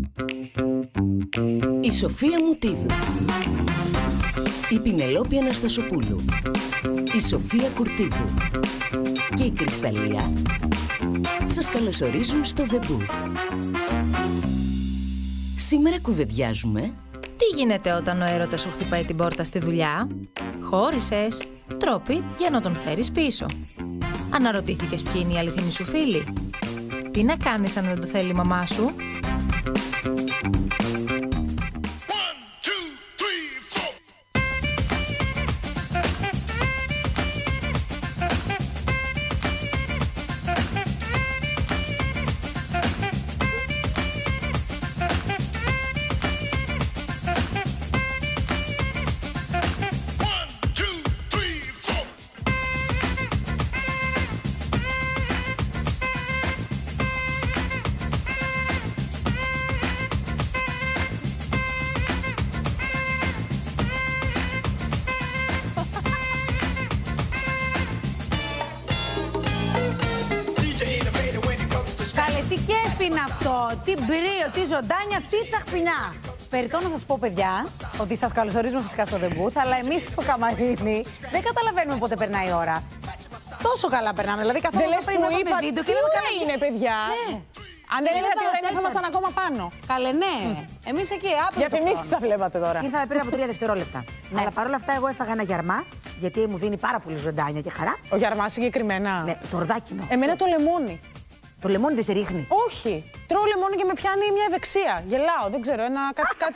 Η Σοφία Μουτίδου, η Πινελόπη Αναστασοπούλου, η Σοφία Κουρτίδου και η Κρυσταλλία σας καλωσορίζουν στο The Booth. Σήμερα κουβεντιάζουμε... Τι γίνεται όταν ο έρωτας σου χτυπάει την πόρτα στη δουλειά? Χώρισες? Τρόποι για να τον φέρεις πίσω. Αναρωτήθηκες ποιοι είναι οι αληθινοί σου φίλοι? Τι να κάνεις αν δεν το θέλει η μαμά σου? Τι κέφι είναι αυτό, τι μπρίο, τι ζωντάνια, τι τσαχπινιά. Περιττό να σας πω, παιδιά, ότι σας καλωσορίζουμε φυσικά στο The Booth, αλλά εμείς στο καμαρίνι δεν καταλαβαίνουμε πότε περνάει η ώρα. Τόσο καλά περνάμε, δηλαδή καθόλου πριν να δούμε βίντεο και λέμε καλά είναι, παιδιά. Ναι. Αν δεν είδατε η ώρα είναι, θα ήμασταν ακόμα πάνω. Καλέ, ναι. Εμείς εκεί, άπλωτο. Διαφημίσεις θα βλέπατε τώρα. Ήρθαμε πριν από 3 δευτερόλεπτα. Ναι. Αλλά παρόλα αυτά, εγώ έφαγα ένα γιαρμά, γιατί μου δίνει πάρα πολύ ζωντάνια και χαρά. Ο γιαρμάς συγκεκριμένα. Ναι, το ρδάκινο. Εμένα το λεμόνι. Το λεμόνι δεν σε ρίχνει? Όχι. Τρώω λεμόνι και με πιάνει μια ευεξία. Γελάω, δεν ξέρω. Κάτι.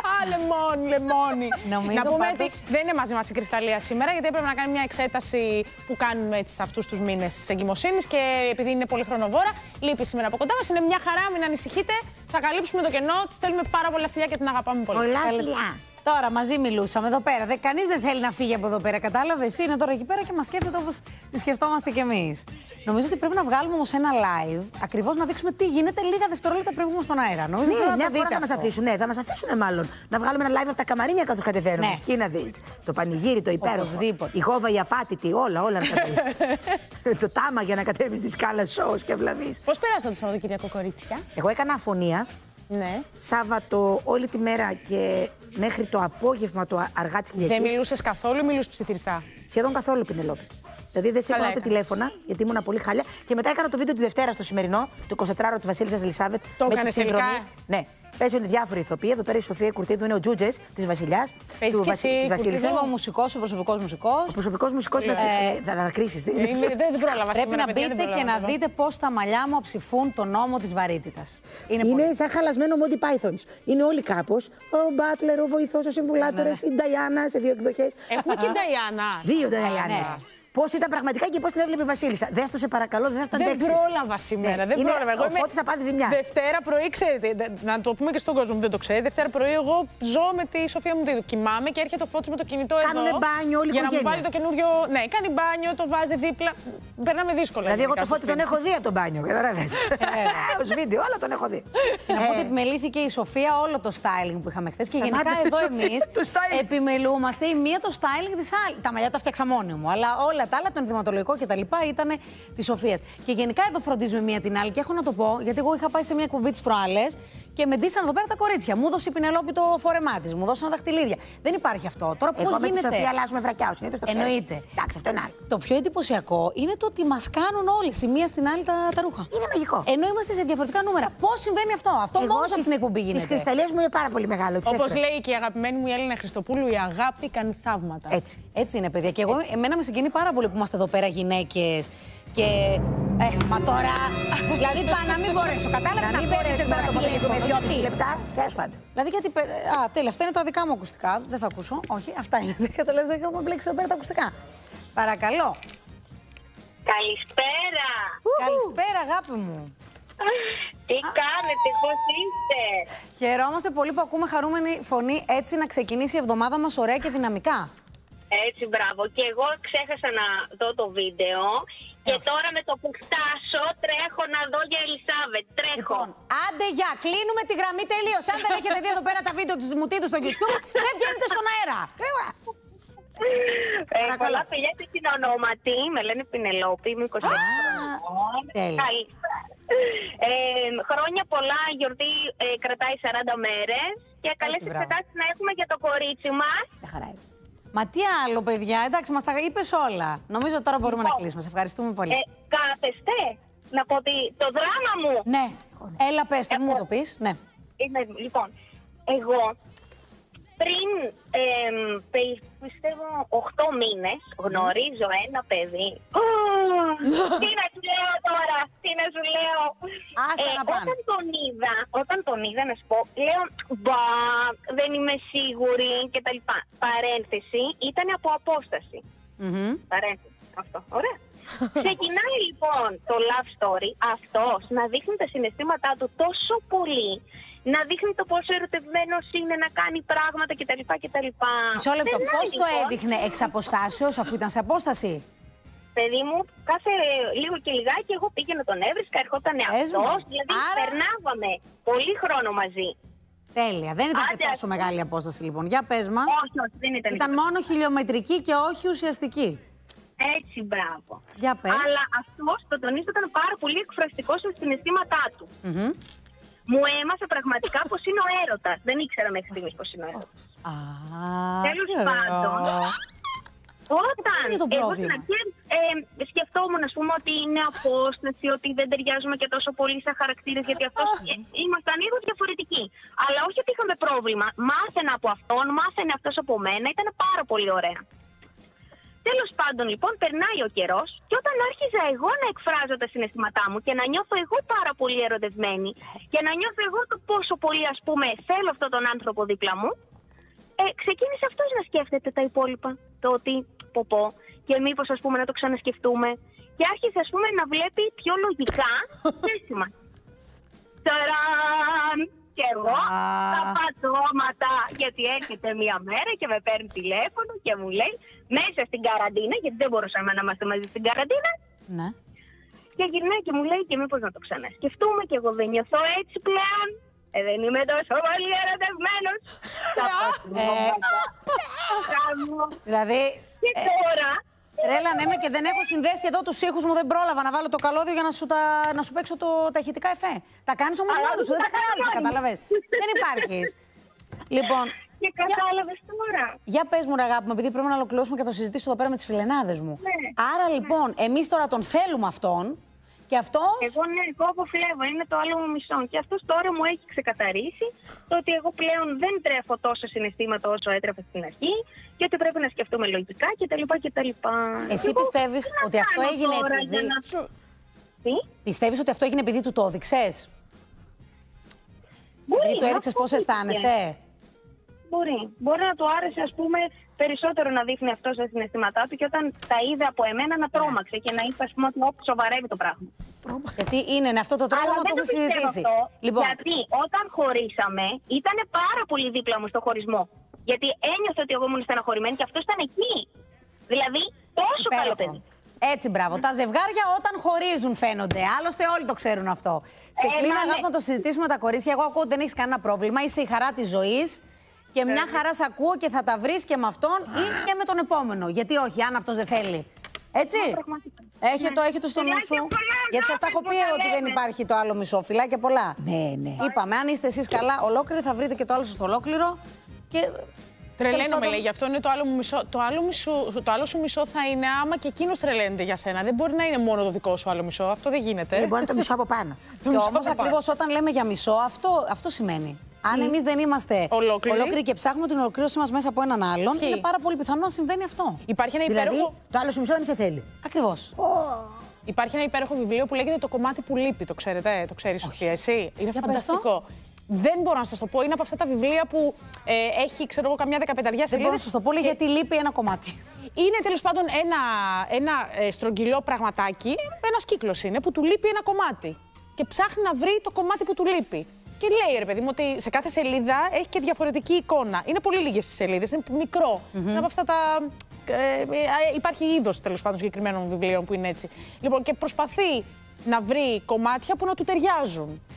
Λεμόνι. Νομίζω να πούμε πάντως... ότι δεν είναι μαζί μας η Κρυσταλλία σήμερα, γιατί έπρεπε να κάνει μια εξέταση που κάνουμε έτσι σε αυτούς τους μήνες της εγκυμοσύνης και επειδή είναι πολύ χρονοβόρα, λείπει σήμερα από κοντά μας. Είναι μια χαρά, μην ανησυχείτε. Θα καλύψουμε το κενό. Τη στέλνουμε πάρα πολλά φιλιά και την αγαπάμε πολύ. Πολλά φιλιά. Τώρα μαζί μιλούσαμε εδώ πέρα. Κανείς δεν θέλει να φύγει από εδώ πέρα. Κατάλαβες? Είναι τώρα εκεί πέρα και μας σκέφτεται όπως τη σκεφτόμαστε κι εμείς. Νομίζω ότι πρέπει να βγάλουμε όμως ένα live, ακριβώς να δείξουμε τι γίνεται λίγα δευτερόλεπτα πριν βγούμε στον αέρα. Νομίζω ναι, μια φορά θα μας αφήσουν. Ναι, θα μας αφήσουν μάλλον. Να βγάλουμε ένα live από τα καμαρίνια καθώς κατεβαίνουμε. Ναι. Εκεί να δεις. Το πανηγύρι, το υπέροχο. Η γόβα, η απάτητη, όλα να κατέβεις. Το τάμα για να κατέβεις τη σκάλα σοου και βλαβείς. Πώς περάσατε το Σαββατοκύριακο, κορίτσια? Εγώ έκανα αφωνία. Ναι. Σάββατο όλη τη μέρα και μέχρι το απόγευμα το αργά της Κυριακής. Δεν μιλούσες καθόλου ή μιλούσες ψιθυριστά? Σχεδόν καθόλου, Πινελόπη. Δηλαδή δεν σήκωνα ούτε τηλέφωνα, γιατί ήμουν πολύ χάλια. Και μετά έκανα το βίντεο τη Δευτέρα στο σημερινό, το 24ωρο τη Βασίλισσας Ελισάβετ. Το έκανες τελικά? Ναι. Παίζουν διάφοροι ηθοποιοί. Εδώ πέρα η Σοφία Κουρτίδου είναι ο Τζούτζες της Βασιλιάς. Παίζει και εσύ, Κουρτίδου, ο μουσικός, ο προσωπικός μουσικός. Ο προσωπικός μουσικός θα κρίσει. Δεν πρόλαβα. Πρέπει να μπείτε και να δείτε πώς τα μαλλιά μου ψηφούν τον νόμο της βαρύτητας. Είναι σαν χαλασμένο Monty Pythons. Είναι όλοι κάπως. Ο Μπάτλερ, ο βοηθός, ο συμβουλάτορας, η Νταϊάννα σε 2 εκδοχές. Έχουμε και Νταϊάννα. 2 Νταϊάννες. Πώς ήταν πραγματικά και πώς την έβλεπε η Βασίλισσα. Δες το, σε παρακαλώ, δεν θα το αντέξεις. Δεν πρόλαβα σήμερα. Ναι, δεν πρόλαβα. Εγώ Φώτης θα πάθει ζημιά. Δευτέρα πρωί, ξέρετε, να το πούμε και στον κόσμο που δεν το ξέρει. Δευτέρα πρωί, εγώ ζω με τη Σοφία Μουτίδου. Κοιμάμαι και έρχεται ο Φώτης με το κινητό εδώ. Κάνουνε μπάνιο, όλη η για να μου οικογένεια. βάλει το καινούριο. Ναι, κάνει μπάνιο, το βάζει δίπλα. Περνάμε δύσκολα. Δηλαδή, εγώ το Φώτη τον έχω δει από το μπάνιο. Καταλαβαίνεις. Ως βίντεο, όλα τον έχω δει. Να πω ότι επιμελήθηκε η Σοφία όλο το styling που είχαμε χθες και γενικά εδώ εμείς επιμελούμαστε η μία το styling της άλλη. Τα μαλλιά τα φτιάξα μόνη μου, αλλά όλα τα άλλα, το ενδυματολογικό και τα λοιπά ήταν τη Σοφίας. Και γενικά εδώ φροντίζουμε μία την άλλη. Και έχω να το πω, γιατί εγώ είχα πάει σε μια εκπομπή τις προάλλες και με ντύσαν εδώ πέρα τα κορίτσια. Μου έδωσε η Πινελόπη το φορεμά της, μου δώσαν δαχτυλίδια. Δεν υπάρχει αυτό. Τώρα πώς γίνεται? Εγώ με τη Σοφία αλλάζουμε βρακιά, συνήθως το ξέρω. Εννοείται. Εντάξει, αυτό είναι άλλο. Το πιο εντυπωσιακό είναι το ότι μας κάνουν όλες η μία στην άλλη τα ρούχα. Είναι μαγικό. Ενώ είμαστε σε διαφορετικά νούμερα. Πώς συμβαίνει αυτό? Αυτό μόνο από την εκπομπή γίνεται. Τη Κρυσταλλίας μου είναι πάρα πολύ μεγάλο. Όπως λέει και η αγαπημένη μου η Έλληνα Χριστοπούλου, η αγάπη κάνει θαύματα. Έτσι είναι, παιδιά. Και εγώ, εμένα με συγκινεί πάρα πολύ που είμαστε εδώ πέρα γυναίκες. Και. Μα τώρα. Δηλαδή πάνω να μην μπορέσω. Κατάλαβα να μην μπορέσω τώρα το τηλέφωνο. Γιατί? Λεπτά, τέλος πάντων. Δηλαδή γιατί. Τέλεια, αυτά είναι τα δικά μου ακουστικά. Δεν θα ακούσω. Όχι, αυτά είναι. Καταλαβαίνετε, δεν έχουμε μπλέξει εδώ πέρα τα ακουστικά. Παρακαλώ. Καλησπέρα. Καλησπέρα, αγάπη μου. Τι κάνετε, πώς είστε? Χαιρόμαστε πολύ που ακούμε χαρούμενη φωνή, έτσι να ξεκινήσει η εβδομάδα μας ωραία και δυναμικά. Έτσι, μπράβο. Και εγώ ξέχασα να δω το βίντεο. Και τώρα με το που φτάσω τρέχω να δω για Ελισάβετ. Τρέχω. Λοιπόν, άντε για, κλείνουμε τη γραμμή τελείως. Αν δεν έχετε δει εδώ πέρα τα βίντεο της Μουτίδου στο YouTube, δεν βγαίνετε στον αέρα. Πολλά φιλιά, την ονόματι. Με λένε Πινελόπη, είμαι 26 χρονών. Τέλεια. Χρόνια πολλά, η γιορτή κρατάει 40 μέρες και καλές εξετάσεις να έχουμε για το κορίτσι μας. Μα τι άλλο, παιδιά, εντάξει, μας τα είπες όλα. Νομίζω τώρα μπορούμε να κλείσουμε. Σε ευχαριστούμε πολύ. Κάθεστε να πω ότι το δράμα μου. Ναι, έλα πες το, μου το πεις. Ναι. Λοιπόν, εγώ πριν πιστεύω 8 μήνες γνωρίζω ένα παιδί. Τι να σου λέω τώρα, τι να σου λέω. Όταν τον είδα να σου πω, λέω μπα, δεν είμαι σίγουρη και τα λοιπά. Παρένθεση, ήταν από απόσταση. Παρένθεση, αυτό, ωραία. Ξεκινάει λοιπόν το love story αυτός να δείχνει τα συναισθήματά του τόσο πολύ, να δείχνει το πόσο ερωτευμένος είναι, να κάνει πράγματα κτλ. Μισό λεπτό, πώς το έδειχνε, εξ αποστάσεως, αφού ήταν σε απόσταση? Παιδί μου, κάθε λίγο και λιγάκι εγώ πήγαινα τον έβρισκα, ερχόταν αυτός, δηλαδή περνάγαμε πολύ χρόνο μαζί. Τέλεια, δεν ήταν και τόσο μεγάλη απόσταση λοιπόν. Για πες μας. Όχι, δεν ήταν. Ήταν μόνο χιλιομετρική και όχι ουσιαστική. Έτσι, μπράβο. Για πες. Αλλά αυτός, το τονίζω, ήταν πάρα πολύ εκφραστικός στα συναισθήματά του. Μου έμαθε πραγματικά πως είναι ο έρωτας. Δεν ήξερα μέχρι στιγμής πως είναι ο έρωτας. Τέλος πάντων, όταν εγώ στην αρχή σκεφτόμουν, ας πούμε, ότι είναι απόσταση, ότι δεν ταιριάζουμε και τόσο πολύ σαν χαρακτήρες, γιατί αυτός ήμασταν λίγο διαφορετικοί. Αλλά όχι ότι είχαμε πρόβλημα. Μάθαινα από αυτόν, μάθαινε αυτός από μένα, ήταν πάρα πολύ ωραία. Τέλος πάντων, λοιπόν, περνάει ο καιρός και όταν άρχιζα εγώ να εκφράζω τα συναισθήματά μου και να νιώθω εγώ πάρα πολύ ερωτευμένη και να νιώθω εγώ το πόσο πολύ, ας πούμε, θέλω αυτόν τον άνθρωπο δίπλα μου, ξεκίνησε αυτός να σκέφτεται τα υπόλοιπα. Το ότι πω και μήπως, ας πούμε, να το ξανασκεφτούμε. Και άρχισε, ας πούμε, να βλέπει πιο λογικά σχέση. Ταραν! Και εγώ τα πατώματα, γιατί έρχεται μία μέρα και με παίρνει τηλέφωνο και μου λέει μέσα στην καραντίνα, γιατί δεν μπορούσαμε να είμαστε μαζί στην καραντίνα. Ναι. Και γυρνάει και μου λέει και μήπως να το ξανασκεφτούμε και εγώ δεν νιώθω έτσι πλέον. Δεν είμαι τόσο πολύ ερωτευμένος. Δηλαδή... Και τώρα... Τρέλα, ναι, και δεν έχω συνδέσει εδώ τους ήχους μου, δεν πρόλαβα να βάλω το καλώδιο για να σου παίξω τα ηχητικά εφέ. Τα κάνεις όμως μόνος σου, δεν τα χρειάζεσαι, καταλαβες. Δεν υπάρχεις. Λοιπόν... Και κατάλαβες τώρα. Για πες μου, ρε αγάπη μου, επειδή πρέπει να ολοκληρώσουμε και θα το συζητήσω εδώ πέρα με τις φιλενάδες μου. Ναι. Άρα λοιπόν, εμείς τώρα τον θέλουμε αυτόν και αυτός... Εγώ αποφλεύω, είναι το άλλο μου μισό. Και αυτός τώρα μου έχει ξεκαθαρίσει το ότι εγώ πλέον δεν τρέφω τόσο συναισθήματα όσο έτρεφα στην αρχή και ότι πρέπει να σκεφτούμε λογικά κτλ. Εσύ πιστεύεις ότι αυτό έγινε επειδή... Πιστεύεις ότι αυτό έγινε επειδή του το έδειξες? Επειδή του έδειξες πώς αισθάνεσαι? Μπορεί να του άρεσε, ας πούμε, περισσότερο να δείχνει αυτό στα συναισθήματά του και όταν τα είδε από εμένα να τρόμαξε και να είπε, ας πούμε, ότι σοβαρεύει το πράγμα. Γιατί είναι αυτό το τρόμο που έχουμε συζητήσει. Λοιπόν. Γιατί όταν χωρίσαμε, ήταν πάρα πολύ δίπλα μου στο χωρισμό. Γιατί ένιωθε ότι εγώ ήμουν στεναχωρημένη και αυτό ήταν εκεί. Δηλαδή, τόσο καλό παιδί. Έτσι, μπράβο. Τα ζευγάρια όταν χωρίζουν φαίνονται. Άλλωστε, όλοι το ξέρουν αυτό. Σε κλείνω, αγάπη, να το συζητήσουμε τα κορίτσια. Εγώ ακούω ότι δεν έχει κανένα πρόβλημα. Είσαι η χαρά της ζωής. Και μια χαρά σ' ακούω και θα τα βρεις και με αυτόν ή και με τον επόμενο. Γιατί όχι, αν αυτός δεν θέλει. Έτσι. Έχε το στο νου σου. Γιατί σας τα έχω πει ότι δεν υπάρχει το άλλο μισό. Φιλάκια πολλά. Ναι. Είπαμε, αν είστε εσείς καλά ολόκληροι, θα βρείτε και το άλλο σας το ολόκληρο. Και... Τρελαίνομαι, λέει, γι' αυτό είναι το άλλο μου μισό. Το άλλο σου μισό θα είναι άμα και εκείνος τρελαίνεται για σένα. Δεν μπορεί να είναι μόνο το δικό σου άλλο μισό. Αυτό δεν γίνεται. Μπορεί να είναι το μισό από πάνω. Και όμως ακριβώς όταν λέμε για μισό, αυτό σημαίνει. Αν εμείς δεν είμαστε ολόκληροι και ψάχνουμε την ολοκλήρωσή μας μέσα από έναν άλλον, είναι πάρα πολύ πιθανό να συμβαίνει αυτό. Υπάρχει ένα υπέροχο. Δηλαδή, το άλλο σου μισό δεν σε θέλει. Ακριβώς. Υπάρχει ένα υπέροχο βιβλίο που λέγεται Το κομμάτι που λείπει. Το ξέρετε, το ξέρεις, Σοφία, εσύ. Είναι φανταστικό. Δεν μπορώ να σας το πω. Είναι από αυτά τα βιβλία που έχει, ξέρω εγώ, καμιά 15 σελίδες. Δεν μπορώ να σας το πω, γιατί λείπει ένα κομμάτι. Είναι τέλος πάντων ένα στρογγυλό πραγματάκι, ένας κύκλος είναι, που του λείπει ένα κομμάτι. Και ψάχνει να βρει το κομμάτι που του λείπει. Και λέει, ρε παιδί μου, ότι σε κάθε σελίδα έχει και διαφορετική εικόνα. Είναι πολύ λίγες τις σελίδες, είναι μικρό. Είναι από αυτά τα. Υπάρχει είδος, τέλος πάντων, συγκεκριμένων βιβλίων που είναι έτσι. Λοιπόν, και προσπαθεί να βρει κομμάτια που να του ταιριάζουν.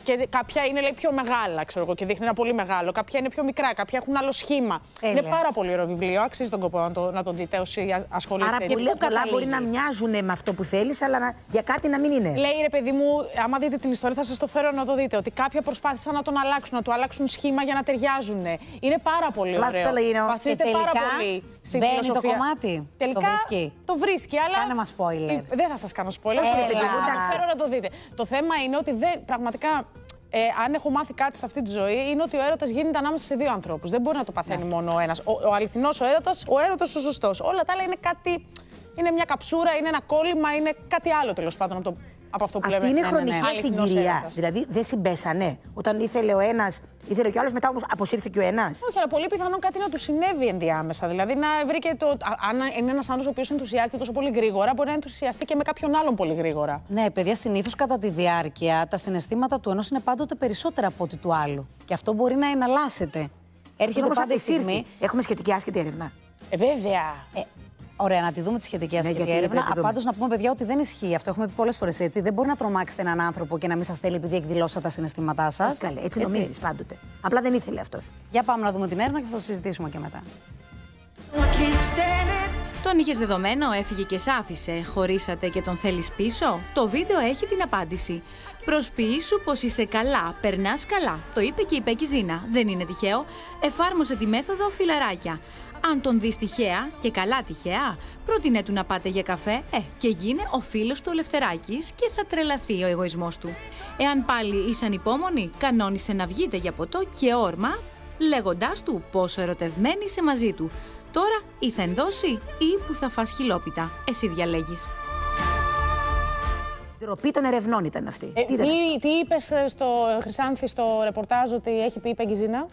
Και κάποια είναι, λέει, πιο μεγάλα, ξέρω εγώ, και δείχνει ένα πολύ μεγάλο. Κάποια είναι πιο μικρά, κάποια έχουν άλλο σχήμα. Είναι πάρα πολύ ωραίο βιβλίο. Αξίζει τον κόπο να το δείτε όσοι ασχολείστε. Άρα πολλά μπορεί να μοιάζουν με αυτό που θέλεις, αλλά για κάτι να μην είναι. Λέει, ρε παιδί μου, άμα δείτε την ιστορία, θα σας το φέρω να το δείτε. Ότι κάποια προσπάθησαν να τον αλλάξουν, να του αλλάξουν σχήμα για να ταιριάζουν. Είναι πάρα πολύ ωραίο. Βασίζεται πάρα πολύ στην φιλοσοφία. Το κομμάτι. Τελικά το βρίσκει, αλλά. Κάνε μας spoiler. Δεν θα σας κάνω spoiler. Θέλω να το δείτε. Το θέμα είναι ότι πραγματικά. Αν έχω μάθει κάτι σε αυτή τη ζωή, είναι ότι ο έρωτας γίνεται ανάμεσα σε δύο ανθρώπους. Δεν μπορεί να το παθαίνει μόνο ο ένας. Ο αληθινός ο έρωτας ο σωστός. Όλα τα άλλα είναι κάτι. Είναι μια καψούρα, είναι ένα κόλλημα, είναι κάτι άλλο τέλος πάντων από αυτό που λέμε. Αυτή είναι χρονική συγκυρία. Δηλαδή δεν συμπέσανε. Όταν ήθελε ο ένας, ήθελε και ο άλλος, μετά όμως αποσύρθηκε ο ένας. Όχι, αλλά πολύ πιθανόν κάτι να του συνέβη ενδιάμεσα. Δηλαδή να βρει και το. Αν είναι ένας άνθρωπος ο οποίος ενθουσιάζεται τόσο πολύ γρήγορα, μπορεί να ενθουσιαστεί και με κάποιον άλλον πολύ γρήγορα. Ναι, παιδιά, συνήθως κατά τη διάρκεια τα συναισθήματα του ενός είναι πάντοτε περισσότερα από ό,τι του άλλου. Και αυτό μπορεί να εναλλάσσεται. Έρχεται πάντα η στιγμή. Έχουμε σχετική άσχετη έρευνα. Βέβαια. Ωραία, να τη δούμε τη σχετική άσχετη έρευνα. Πάντως να πούμε, παιδιά, ότι δεν ισχύει αυτό. Έχουμε πει πολλές φορές έτσι. Δεν μπορεί να τρομάξετε έναν άνθρωπο και να μην σας θέλει επειδή εκδηλώσατε τα συναισθήματά σας. Καλέ, έτσι νομίζεις πάντοτε. Απλά δεν ήθελε αυτός. Για πάμε να δούμε την έρευνα και θα το συζητήσουμε και μετά. Τον είχες δεδομένο, έφυγε και σ' άφησε. Χωρίσατε και τον θέλεις πίσω? Το βίντεο έχει την απάντηση. Προσποιήσου πως είσαι καλά, περνάς καλά. Το είπε και η Πέκη Ζίνα. Δεν είναι τυχαίο. Εφάρμοσε τη μέθοδο φιλαράκια. Αν τον δεις τυχαία, και καλά τυχαία, πρότεινε του να πάτε για καφέ, και γίνε ο φίλος του Ελευθεράκης και θα τρελαθεί ο εγωισμός του. Εάν πάλι είσαι ανυπόμονη, κανόνισε να βγείτε για ποτό και όρμα, λέγοντάς του πόσο ερωτευμένη είσαι μαζί του. Τώρα ή θα ενδώσει ή που θα φας χιλόπιτα. Εσύ διαλέγεις. Ντροπή των ερευνών ήταν αυτή. Τι είπες στο Χρυσάνθη στο ρεπορτάζ ότι έχει πει η Πέκη Ζίνα?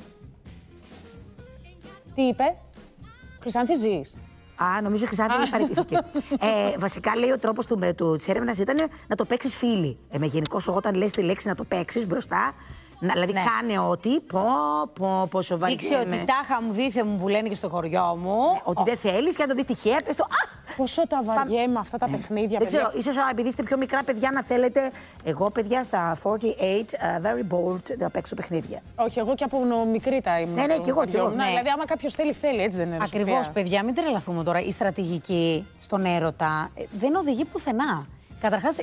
Τι είπε? Χρυσάνθη, ζεις? Νομίζω Χρυσάνθη παραιτήθηκε. Βασικά λέει ο τρόπος της έρευνας ήταν να το παίξεις φίλη. Γενικώς όταν λες τη λέξη να το παίξεις μπροστά, δηλαδή κάνε ό,τι. Πόσο βαριέμαι. Δείξε ότι τάχα μου δίθε μου που λένε και στο χωριό μου. Ότι δεν θέλεις και αν το δεις τυχαία, πες το. Πόσο τα βαριέμαι αυτά τα παιχνίδια. Δεν ξέρω, ίσως επειδή είστε πιο μικρά παιδιά να θέλετε. Εγώ, παιδιά, στα 48, very bold να παίξω παιχνίδια. Όχι, εγώ και από μικρή τα ήμουν. Ναι, και εγώ. Δηλαδή, άμα κάποιος θέλει, έτσι δεν είναι? Ακριβώς, παιδιά, μην τρελαθούμε τώρα. Η στρατηγική στον έρωτα δεν οδηγεί πουθενά. Καταρχάς,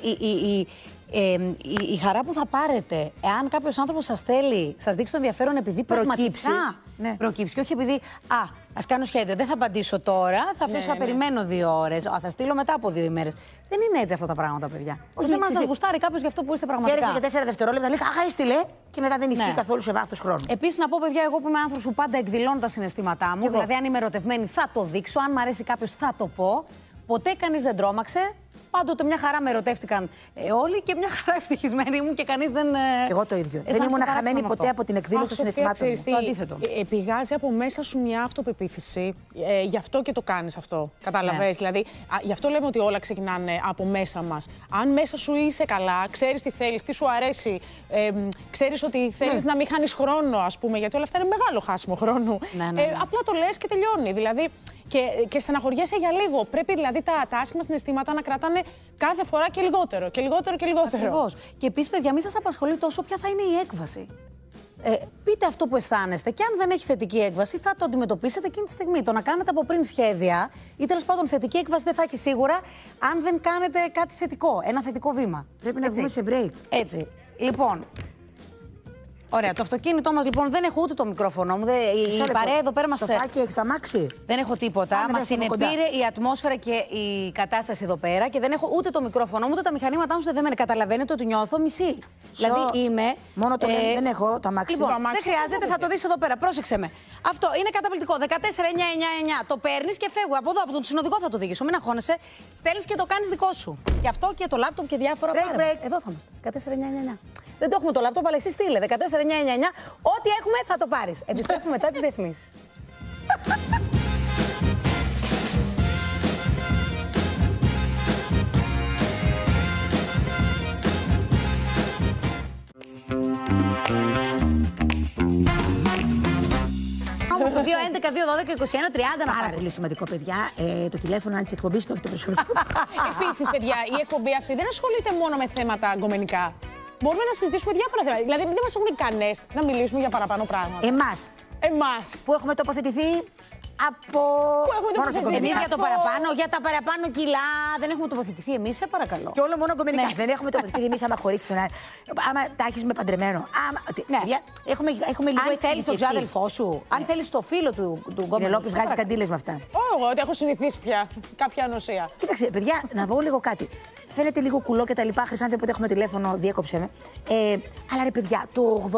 η χαρά που θα πάρετε, εάν κάποιος άνθρωπος σας θέλει, σας δείξει το ενδιαφέρον επειδή πραγματικά προκύψει και όχι επειδή ας κάνω σχέδιο, δεν θα απαντήσω τώρα, θα αφήσω να περιμένω 2 ώρες, θα στείλω μετά από 2 ημέρες. Δεν είναι έτσι αυτά τα πράγματα, παιδιά. Όχι, δεν μας γουστάρει κάποιος για αυτό που είστε πραγματικά. Χαίρεσαι για 4 δευτερόλεπτα, λες έστειλε και μετά δεν ισχύει καθόλου σε βάθος χρόνου. Επίσης, να πω, παιδιά, εγώ που είμαι άνθρωπος που πάντα εκδηλώνω τα συναισθήματά μου, δηλαδή αν είμαι ερωτευμένη θα το δείξω, αν μ' αρέσει κάποιος θα το πω. Ποτέ κανείς δεν τρόμαξε. Πάντοτε μια χαρά με ερωτεύτηκαν όλοι και μια χαρά ευτυχισμένη ήμουν και κανείς δεν. Εγώ το ίδιο. Δεν ήμουν χαμένη ποτέ από την εκδήλωση των συναισθημάτων μου. Το αντίθετο. Πηγάζει από μέσα σου μια αυτοπεποίθηση. Γι' αυτό και το κάνεις αυτό. Καταλαβαίνεις. Δηλαδή, γι' αυτό λέμε ότι όλα ξεκινάνε από μέσα μας. Αν μέσα σου είσαι καλά, ξέρεις τι θέλεις, τι σου αρέσει, ξέρεις ότι θέλεις να μην χάνεις χρόνο, ας πούμε, γιατί όλα αυτά είναι μεγάλο χάσιμο χρόνου. Απλά το λες και τελειώνει. Δηλαδή, και στεναχωριέσαι για λίγο. Πρέπει δηλαδή τα άσχημα συναισθήματα να κρατάνε κάθε φορά και λιγότερο και λιγότερο και λιγότερο. Ακριβώς. Και επίσης, παιδιά, μην σας απασχολεί τόσο ποια θα είναι η έκβαση. Πείτε αυτό που αισθάνεστε και αν δεν έχει θετική έκβαση, θα το αντιμετωπίσετε εκείνη τη στιγμή. Το να κάνετε από πριν σχέδια ή τέλος πάντων θετική έκβαση δεν θα έχει σίγουρα αν δεν κάνετε κάτι θετικό, ένα θετικό βήμα. Πρέπει να βγούμε σε break. Έτσι. Λοιπόν. Ωραία, το αυτοκίνητό μας λοιπόν δεν έχω ούτε το μικρόφωνο μου. Η παρέα εδώ πέρα μας. Σοφάκι, έχεις το αμάξι? Δεν έχω τίποτα. Μας συνεπήρε η ατμόσφαιρα και η κατάσταση εδώ πέρα και δεν έχω ούτε το μικρόφωνο μου ούτε τα μηχανήματά μου δεδεμένα. Καταλαβαίνετε ότι νιώθω μισή. Δηλαδή είμαι. Μόνο το δεν έχω το αμάξι. Λοιπόν, δεν χρειάζεται, θα το δεις εδώ πέρα. Πρόσεξε με. Αυτό είναι καταπληκτικό. 14999. Το παίρνεις και φεύγω από εδώ, από τον συνοδηγό θα το οδηγήσω. Μην αγχώνεσαι. Στέλνεις και το κάνεις δικό σου. Και αυτό και το λάπτοπ και διάφορα πράγματα. Εδώ θα είμαστε. 14999. Δεν το έχουμε το λάπτοπ, αλλά εσύ στείλε. 14999. Ό,τι έχουμε θα το πάρεις. Επιστρέφουμε μετά τις διαφημίσεις. Το 2-11-2-12-21-30 να Πάρα πολύ σημαντικό, παιδιά. Το τηλέφωνο αν της εκπομπής το έχει το προσωπικό. Επίσης, παιδιά, η εκπομπή αυτή δεν ασχολείται μόνο με θέματα γκομενικά. μπορούμε να συζητήσουμε διάφορα θέματα. Δηλαδή, δεν μας έχουν κανές να μιλήσουμε για παραπάνω πράγματα. Εμάς. Που έχουμε τοποθετηθεί από. Εμείς για το παραπάνω, για τα παραπάνω κιλά δεν έχουμε τοποθετηθεί εμείς, σε παρακαλώ. Και όλο μόνο κομμενικά. Ναι. Δεν έχουμε τοποθετηθεί εμείς άμα χωρίς τον άλλο. Άμα τα έχεις με παντρεμένο. Ναι. Έχουμε λίγο. Αν θέλεις τον ξάδελφό σου, αν θέλεις το φίλο του γκόμενου. Λόπης βγάζει καντήλες με αυτά. Εγώ ότι έχω συνηθίσει πια κάποια ανοσία. Κοίταξε, παιδιά, να πω λίγο κάτι. Φαίνεται λίγο κουλό και τα λοιπά. Χρυσάνθη, όποτε έχουμε τηλέφωνο, διέκοψε με. Αλλά ρε παιδιά, το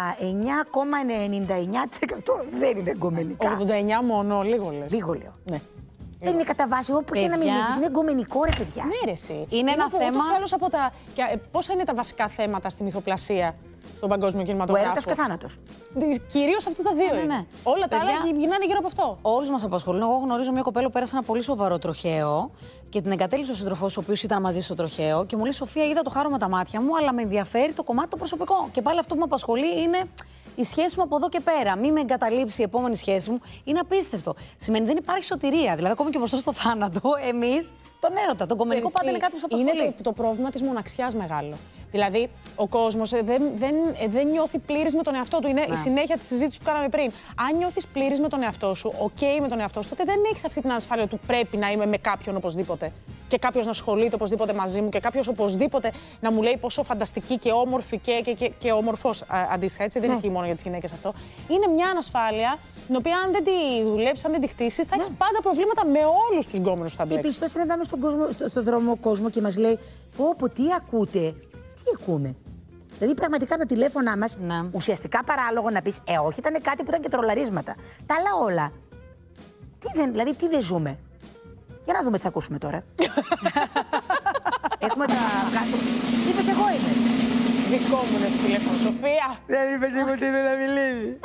89,99% δεν είναι γκομενικά. 89 μόνο, λίγο λες. Λίγο λέω. Ναι. Δεν είναι κατά βάση όπου και να μιλήσεις. Είναι γκομενικό, ρε παιδιά. Ναι, ρε εσύ. Είναι ένα θέμα. Από τα... Πόσα είναι τα βασικά θέματα στη μυθοπλασία στον παγκόσμιο κινηματογράφο? Ο έρωτας και θάνατος. Κυρίως αυτά τα δύο. Ναι. Όλα τα άλλα γυρνάνε γύρω από αυτό. Όλους μας απασχολούν. Εγώ γνωρίζω μια κοπέλα που πέρασε ένα πολύ σοβαρό τροχαίο και την εγκατέλειψε ο σύντροφός, ο οποίος ήταν μαζί στο τροχαίο. Και μου λέει: Σοφία, είδα το χάρο με τα μάτια μου, αλλά με ενδιαφέρει το κομμάτι το προσωπικό. Και πάλι αυτό που με απασχολεί είναι η σχέση μου από εδώ και πέρα. Μην με εγκαταλείψει η επόμενη σχέση μου. Είναι απίστευτο. Σημαίνει δεν υπάρχει σωτηρία. Δηλαδή, ακόμη και μπροστά στο θάνατο, εμείς τον έρωτα, τον κομμενικό πάντα είναι κάτι που μας απασχολεί. Είναι το πρόβλημα της μοναξιάς μεγάλο. Δηλαδή, ο κόσμος δεν νιώθει πλήρης με τον εαυτό του. Είναι η συνέχεια της συζήτησης που κάναμε πριν. Αν νιώθεις πλήρης με τον εαυτό σου, με τον εαυτό σου, τότε δεν έχεις αυτή την ασφάλεια ότι πρέπει να είμαι με κάποιον οπωσδήποτε. Και κάποιος να ασχολείται οπωσδήποτε μαζί μου και κάποιος οπωσδήποτε να μου λέει πόσο φανταστική και όμορφη και όμορφος αντίστοιχα. Έτσι, δεν ισχύει μόνο για τις γυναίκες αυτό. Είναι μια ανασφάλεια την οποία αν δεν τη δουλέψεις, αν δεν τη χτίσεις, θα έχεις πάντα προβλήματα με όλους τους γκόμενους που θα μπλέξεις. Επίσης, όταν συναντάμε στον δρόμο κόσμο και μας λέει: Πω, τι ακούτε. Τι ακούμε. Δηλαδή, πραγματικά τα τηλέφωνά μας, ουσιαστικά παράλογο να πεις: όχι, ήταν κάτι που ήταν και τρολαρίσματα. Τα άλλα όλα. Δηλαδή, τι δεν ζούμε. Για να δούμε τι θα ακούσουμε τώρα. Έχουμε τα. Τι είπες, εγώ είμαι. Δικό μου είναι το τηλέφωνο, Σοφία. Δεν είπες εγώ τι είναι να μιλήσει.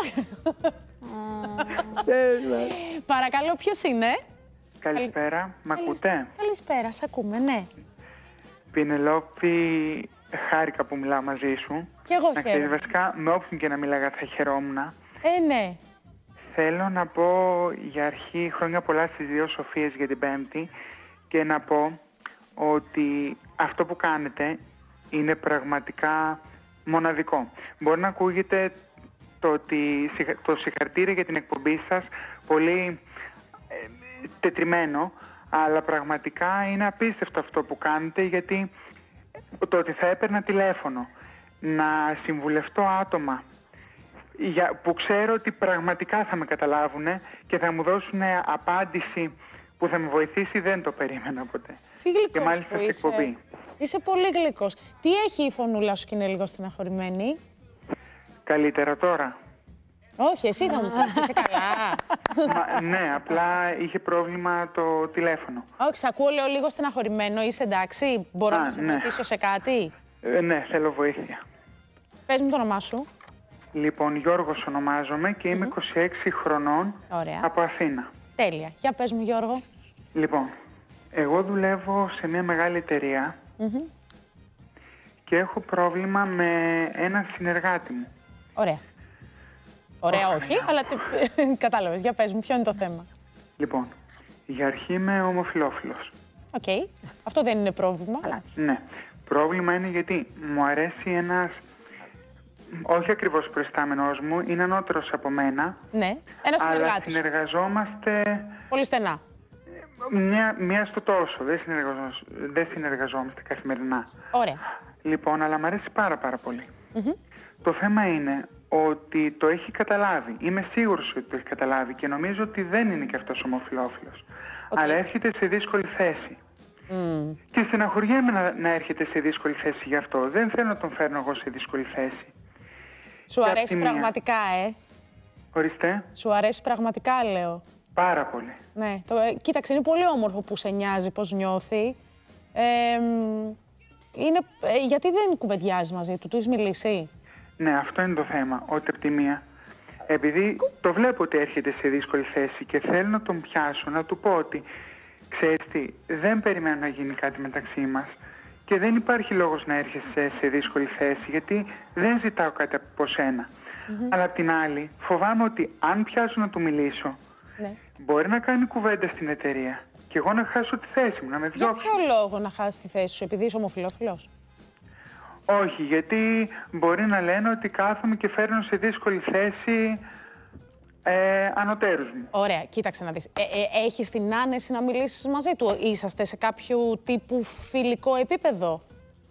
Παρακαλώ, ποιος είναι? Καλησπέρα, μ' ακούτε? Καλησπέρα, σ' ακούμε, ναι. Πινελόπη, χάρηκα που μιλάω μαζί σου. Κι εγώ να χαίρομαι. Βασικά, με όποιον και να μιλάγα θα χαιρόμουν. Ναι. Θέλω να πω για αρχή χρόνια πολλά στις δύο Σοφίες για την Πέμπτη και να πω ότι αυτό που κάνετε είναι πραγματικά μοναδικό. Μπορεί να ακούγεται το συγχαρητήρια για την εκπομπή σας πολύ τετριμένο, αλλά πραγματικά είναι απίστευτο αυτό που κάνετε, γιατί το ότι θα έπαιρνα τηλέφωνο να συμβουλευτώ άτομα που ξέρω ότι πραγματικά θα με καταλάβουν και θα μου δώσουν απάντηση που θα με βοηθήσει, δεν το περίμενα ποτέ. Τι γλυκός και μάλιστα στην εκπομπή. Είσαι πολύ γλυκός. Τι έχει η φωνούλα σου και είναι λίγο στεναχωρημένη? Καλύτερα τώρα? Όχι, εσύ θα μου πεις, είσαι καλά. Ναι, απλά είχε πρόβλημα το τηλέφωνο. Όχι, σ' ακούω λίγο στεναχωρημένο, είσαι εντάξει, μπορώ να σε βοηθήσω σε κάτι? Ναι, θέλω βοήθεια. Πες μου το όνομά σου. Λοιπόν, Γιώργος ονομάζομαι και είμαι 26 χρονών. Ωραία. Από Αθήνα. Τέλεια. Για πες μου, Γιώργο. Λοιπόν, εγώ δουλεύω σε μια μεγάλη εταιρεία και έχω πρόβλημα με ένα συνεργάτη μου. Ωραία. Ωραία, όχι, αλλά κατάλαβες. Για πες μου, ποιο είναι το θέμα? Λοιπόν, για αρχή είμαι ομοφυλόφιλος. Οκ. Αυτό δεν είναι πρόβλημα. Ναι. Πρόβλημα είναι γιατί μου αρέσει ένας, όχι ακριβώς προϊστάμενος μου, είναι ανώτερος από μένα. Ναι, ένας συνεργάτης. Αλλά συνεργαζόμαστε πολύ στενά. Μία στο τόσο. Δεν συνεργαζόμαστε καθημερινά. Ωραία. Λοιπόν, αλλά μου αρέσει πάρα πολύ. Το θέμα είναι ότι το έχει καταλάβει. Είμαι σίγουρος ότι το έχει καταλάβει και νομίζω ότι δεν είναι και αυτός ομοφυλόφιλος. Αλλά έρχεται σε δύσκολη θέση. Και στεναχωριέμαι να έρχεται σε δύσκολη θέση γι' αυτό. Δεν θέλω να τον φέρνω εγώ σε δύσκολη θέση. Σου αρέσει πραγματικά, Ορίστε. Σου αρέσει πραγματικά, λέω. Πάρα πολύ. Ναι. Κοίταξε, είναι πολύ όμορφο που σε νοιάζει, πώς νιώθει. Γιατί δεν κουβεντιάζεις μαζί του, του έχεις μιλήσει? Ναι, αυτό είναι το θέμα. Ότι από τη μία, επειδή το βλέπω ότι έρχεται σε δύσκολη θέση και θέλω να τον πιάσω, να του πω ότι ξέρεις τι, δεν περιμένω να γίνει κάτι μεταξύ μας και δεν υπάρχει λόγος να έρχεσαι σε δύσκολη θέση, γιατί δεν ζητάω κάτι από σένα. Αλλά απ' την άλλη, φοβάμαι ότι αν πιάσω να του μιλήσω, μπορεί να κάνει κουβέντα στην εταιρεία και εγώ να χάσω τη θέση μου, να με διώξει. Για ποιο λόγο να χάσει τη θέση σου, επειδή είσαι ομοφυλόφιλος? Όχι, γιατί μπορεί να λένε ότι κάθομαι και φέρνω σε δύσκολη θέση ανωτέρους μου. Ωραία, κοίταξε να δεις. Έχεις την άνεση να μιλήσεις μαζί του? Είσαστε σε κάποιο τύπου φιλικό επίπεδο?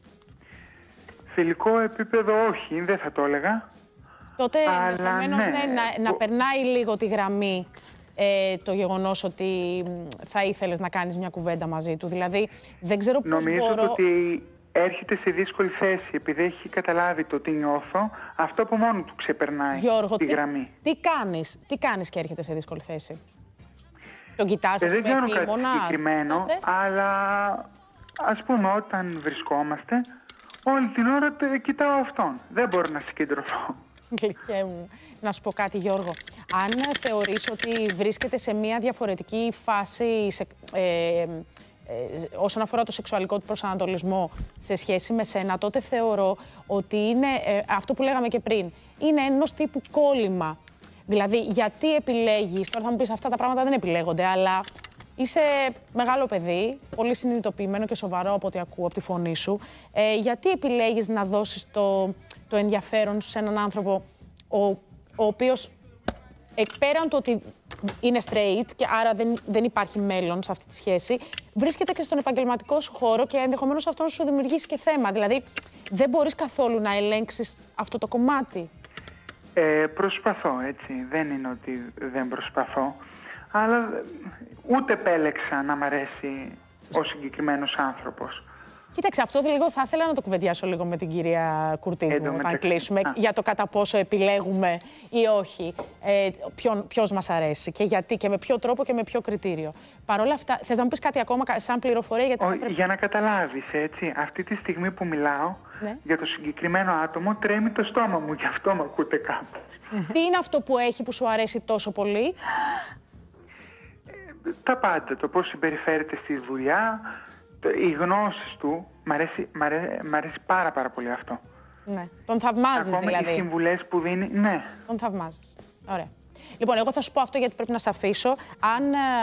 Φιλικό επίπεδο όχι, δεν θα το έλεγα. Τότε ενδεχομένως να περνάει λίγο τη γραμμή το γεγονός ότι θα ήθελες να κάνεις μια κουβέντα μαζί του. Δηλαδή, δεν ξέρω πώς νομίζω ότι έρχεται σε δύσκολη θέση, επειδή έχει καταλάβει το τι νιώθω, αυτό από μόνο του ξεπερνάει τη γραμμή. Τι κάνεις και έρχεται σε δύσκολη θέση? Τον κοιτάς, δεν κάνω κάτι συγκεκριμένο, αλλά ας πούμε όταν βρισκόμαστε, όλη την ώρα κοιτάω αυτόν. Δεν μπορώ να συγκεντρωθώ. Γλυκέ μου. Να σου πω κάτι, Γιώργο. Αν θεωρείς ότι βρίσκεται σε μια διαφορετική φάση όσον αφορά το σεξουαλικό του προσανατολισμό σε σχέση με σένα, τότε θεωρώ ότι είναι αυτό που λέγαμε και πριν. Είναι ενός τύπου κόλλημα. Δηλαδή, γιατί επιλέγεις, τώρα θα μου πεις αυτά τα πράγματα δεν επιλέγονται, αλλά είσαι μεγάλο παιδί, πολύ συνειδητοποιημένο και σοβαρό από ό,τι ακούω από τη φωνή σου. Γιατί επιλέγεις να δώσεις το ενδιαφέρον σου σε έναν άνθρωπο ο οποίος πέραν το ότι είναι straight και άρα δεν υπάρχει μέλλον σε αυτή τη σχέση, βρίσκεται και στον επαγγελματικό σου χώρο και ενδεχομένως αυτό να σου δημιουργήσει και θέμα. Δηλαδή, δεν μπορείς καθόλου να ελέγξεις αυτό το κομμάτι. Προσπαθώ, έτσι. Δεν είναι ότι δεν προσπαθώ. Αλλά ούτε επέλεξα να μ' αρέσει ο συγκεκριμένος άνθρωπος. Κοίταξε, αυτό λίγο θα ήθελα να το κουβεντιάσω λίγο με την κυρία Κουρτίδου, όταν κλείσουμε, για το κατά πόσο επιλέγουμε ή όχι ποιος μας αρέσει και γιατί και με ποιο τρόπο και με ποιο κριτήριο. Παρ' όλα αυτά, θες να μου πεις κάτι ακόμα σαν πληροφορία? Για να καταλάβεις, έτσι, αυτή τη στιγμή που μιλάω για το συγκεκριμένο άτομο, τρέμει το στόμα μου, γι' αυτό με ακούτε κάπου. Τι είναι αυτό που έχει που σου αρέσει τόσο πολύ? Τα πάντα, το πώς συμπεριφέρεται στη δουλειά, οι γνώσεις του, μ' αρέσει πάρα πολύ αυτό. Ναι, τον θαυμάζεις ακόμα δηλαδή. Οι συμβουλές που δίνει, ναι. Τον θαυμάζεις. Ωραία. Λοιπόν, εγώ θα σου πω αυτό γιατί πρέπει να σε αφήσω. Αν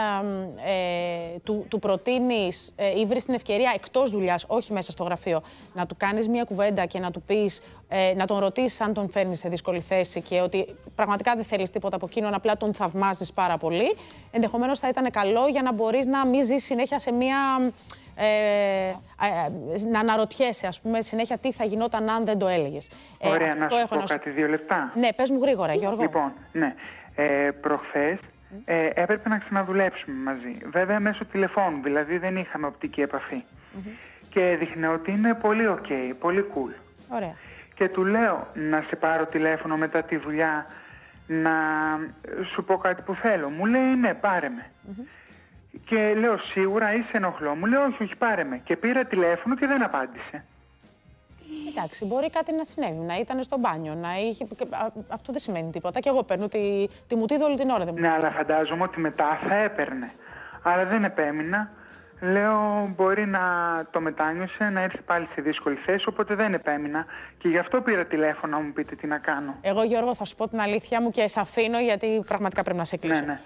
του προτείνεις ή βρεις την ευκαιρία εκτός δουλειάς, όχι μέσα στο γραφείο, να του κάνεις μια κουβέντα και να του πεις, να τον ρωτήσεις αν τον φέρνεις σε δύσκολη θέση και ότι πραγματικά δεν θέλεις τίποτα από εκείνον, απλά τον θαυμάζεις πάρα πολύ, ενδεχομένως θα ήταν καλό για να μπορείς να μην ζεις συνέχεια σε μια... να αναρωτιέσαι, ας πούμε, συνέχεια τι θα γινόταν αν δεν το έλεγες. Ωραία, να σου πω κάτι, 2 λεπτά. Ναι, πες μου γρήγορα, Γιώργο. Λοιπόν, ναι. Προχθές έπρεπε να ξαναδουλέψουμε μαζί. Βέβαια μέσω τηλεφώνου, δηλαδή δεν είχαμε οπτική επαφή. Και έδειχνε ότι είναι πολύ ok, πολύ cool. Ωραία. Και του λέω να σε πάρω τηλέφωνο μετά τη δουλειά να σου πω κάτι που θέλω. Μου λέει ναι, πάρε με. Και λέω σίγουρα ή σε ενοχλώ? Μου λέει όχι, πάρε με. Και πήρα τηλέφωνο και δεν απάντησε. Εντάξει, μπορεί κάτι να συνέβη, να ήταν στο μπάνιο, να είχε... Αυτό δεν σημαίνει τίποτα. Και εγώ παίρνω τη μουτίδα όλη την ώρα. Ναι, αλλά φαντάζομαι ότι μετά θα έπαιρνε. Αλλά δεν επέμεινα. Λέω μπορεί να το μετάνιωσε, να έρθει πάλι σε δύσκολη θέση, οπότε δεν επέμεινα. Και γι' αυτό πήρα τηλέφωνο να μου πείτε τι να κάνω. Εγώ, Γιώργο, θα σου πω την αλήθεια μου και σε αφήνω γιατί πραγματικά πρέπει να σε κλείσω. Ναι.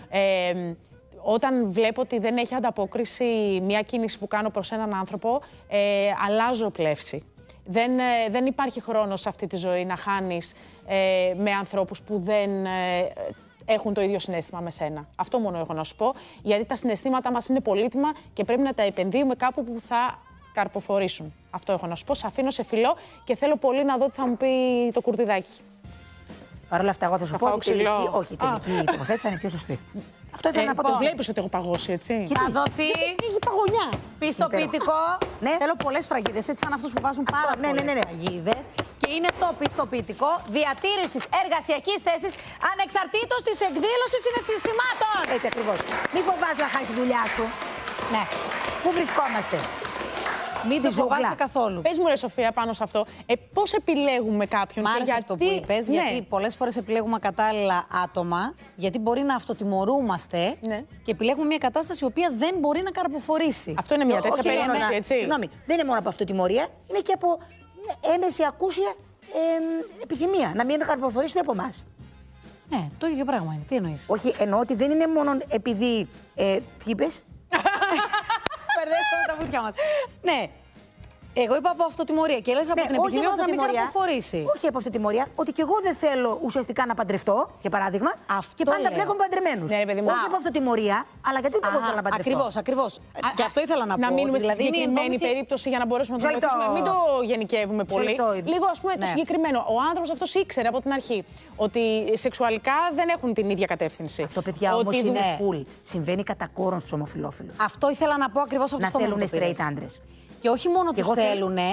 Όταν βλέπω ότι δεν έχει ανταπόκριση μια κίνηση που κάνω προς έναν άνθρωπο, αλλάζω πλεύση. Δεν υπάρχει χρόνο σε αυτή τη ζωή να χάνεις με ανθρώπους που δεν έχουν το ίδιο συναίσθημα με σένα. Αυτό μόνο έχω να σου πω, γιατί τα συναισθήματα μας είναι πολύτιμα και πρέπει να τα επενδύουμε κάπου που θα καρποφορήσουν. Αυτό έχω να σου πω. Σε αφήνω σε φιλό και θέλω πολύ να δω τι θα μου πει το κουρτιδάκι. Παρ' όλα αυτά, εγώ θα σου πω ότι η τελική τοποθέτηση θα είναι πιο σωστή. Αυτό ήθελα να πω. Το βλέπεις ότι έχω παγώσει, έτσι. Θα δοθεί Έχει παγωνιά. πιστοποιητικό. Θέλω πολλές φραγίδες, έτσι σαν αυτούς που βάζουν πάρα πολλές φραγίδες. Και είναι το πιστοποιητικό διατήρησης εργασιακής θέσης ανεξαρτήτως της εκδήλωσης συναισθημάτων. Έτσι ακριβώς. Μην φοβάσαι να χάσεις τη δουλειά σου. Ναι. Πού βρισκόμαστε? Μην το φοβάσαι καθόλου. Πες μου, ρε Σοφία, πάνω σε αυτό, πώς επιλέγουμε κάποιον? Μ' άρεσε αυτό που είπες, γιατί πολλές φορές επιλέγουμε ακατάλληλα άτομα, γιατί μπορεί να αυτοτιμωρούμαστε και επιλέγουμε μια κατάσταση η οποία δεν μπορεί να καρποφορήσει. Αυτό είναι μια τέτοια περίπτωση, έτσι. Συγγνώμη, δεν είναι μόνο από αυτοτιμωρία, είναι και από έμεση ακούσια επιθυμία να μην καρποφορήσει ούτε από εμάς. Ναι, το ίδιο πράγμα είναι. Τι εννοείς? Όχι, εννοώ ότι δεν είναι μόνο επειδή. Τι είπες? Περδέψαμε τα βουτιά μας. Ναι. Εγώ είπα από αυτοτιμωρία και λες από την επιθυμία μας να μην καρποφορήσει. Όχι από αυτοτιμωρία, ότι και εγώ δεν θέλω ουσιαστικά να παντρευτώ, για παράδειγμα, και πάντα μπλέκομαι παντρεμένους. Όχι από αυτοτιμωρία, αλλά γιατί εγώ θέλω να παντρευτώ. Ακριβώς. Και αυτό ήθελα να πω. Να μείνουμε στη συγκεκριμένη περίπτωση για να μπορέσουμε να το βοηθήσουμε. Μην το γενικεύουμε πολύ. Λίγο, ας πούμε, το συγκεκριμένο. Ο άνθρωπος αυτός ήξερε από την αρχή ότι σεξουαλικά δεν έχουν την ίδια κατεύθυνση. Αυτό, παιδιά, όμως είναι full. Συμβαίνει κατά κόρον στους ομοφυλόφιλους. Αυτό ήθελα να πω ακριβώς από αυτό. Να θέλουν straight άντρες. Και όχι μόνο τους θέλουνε,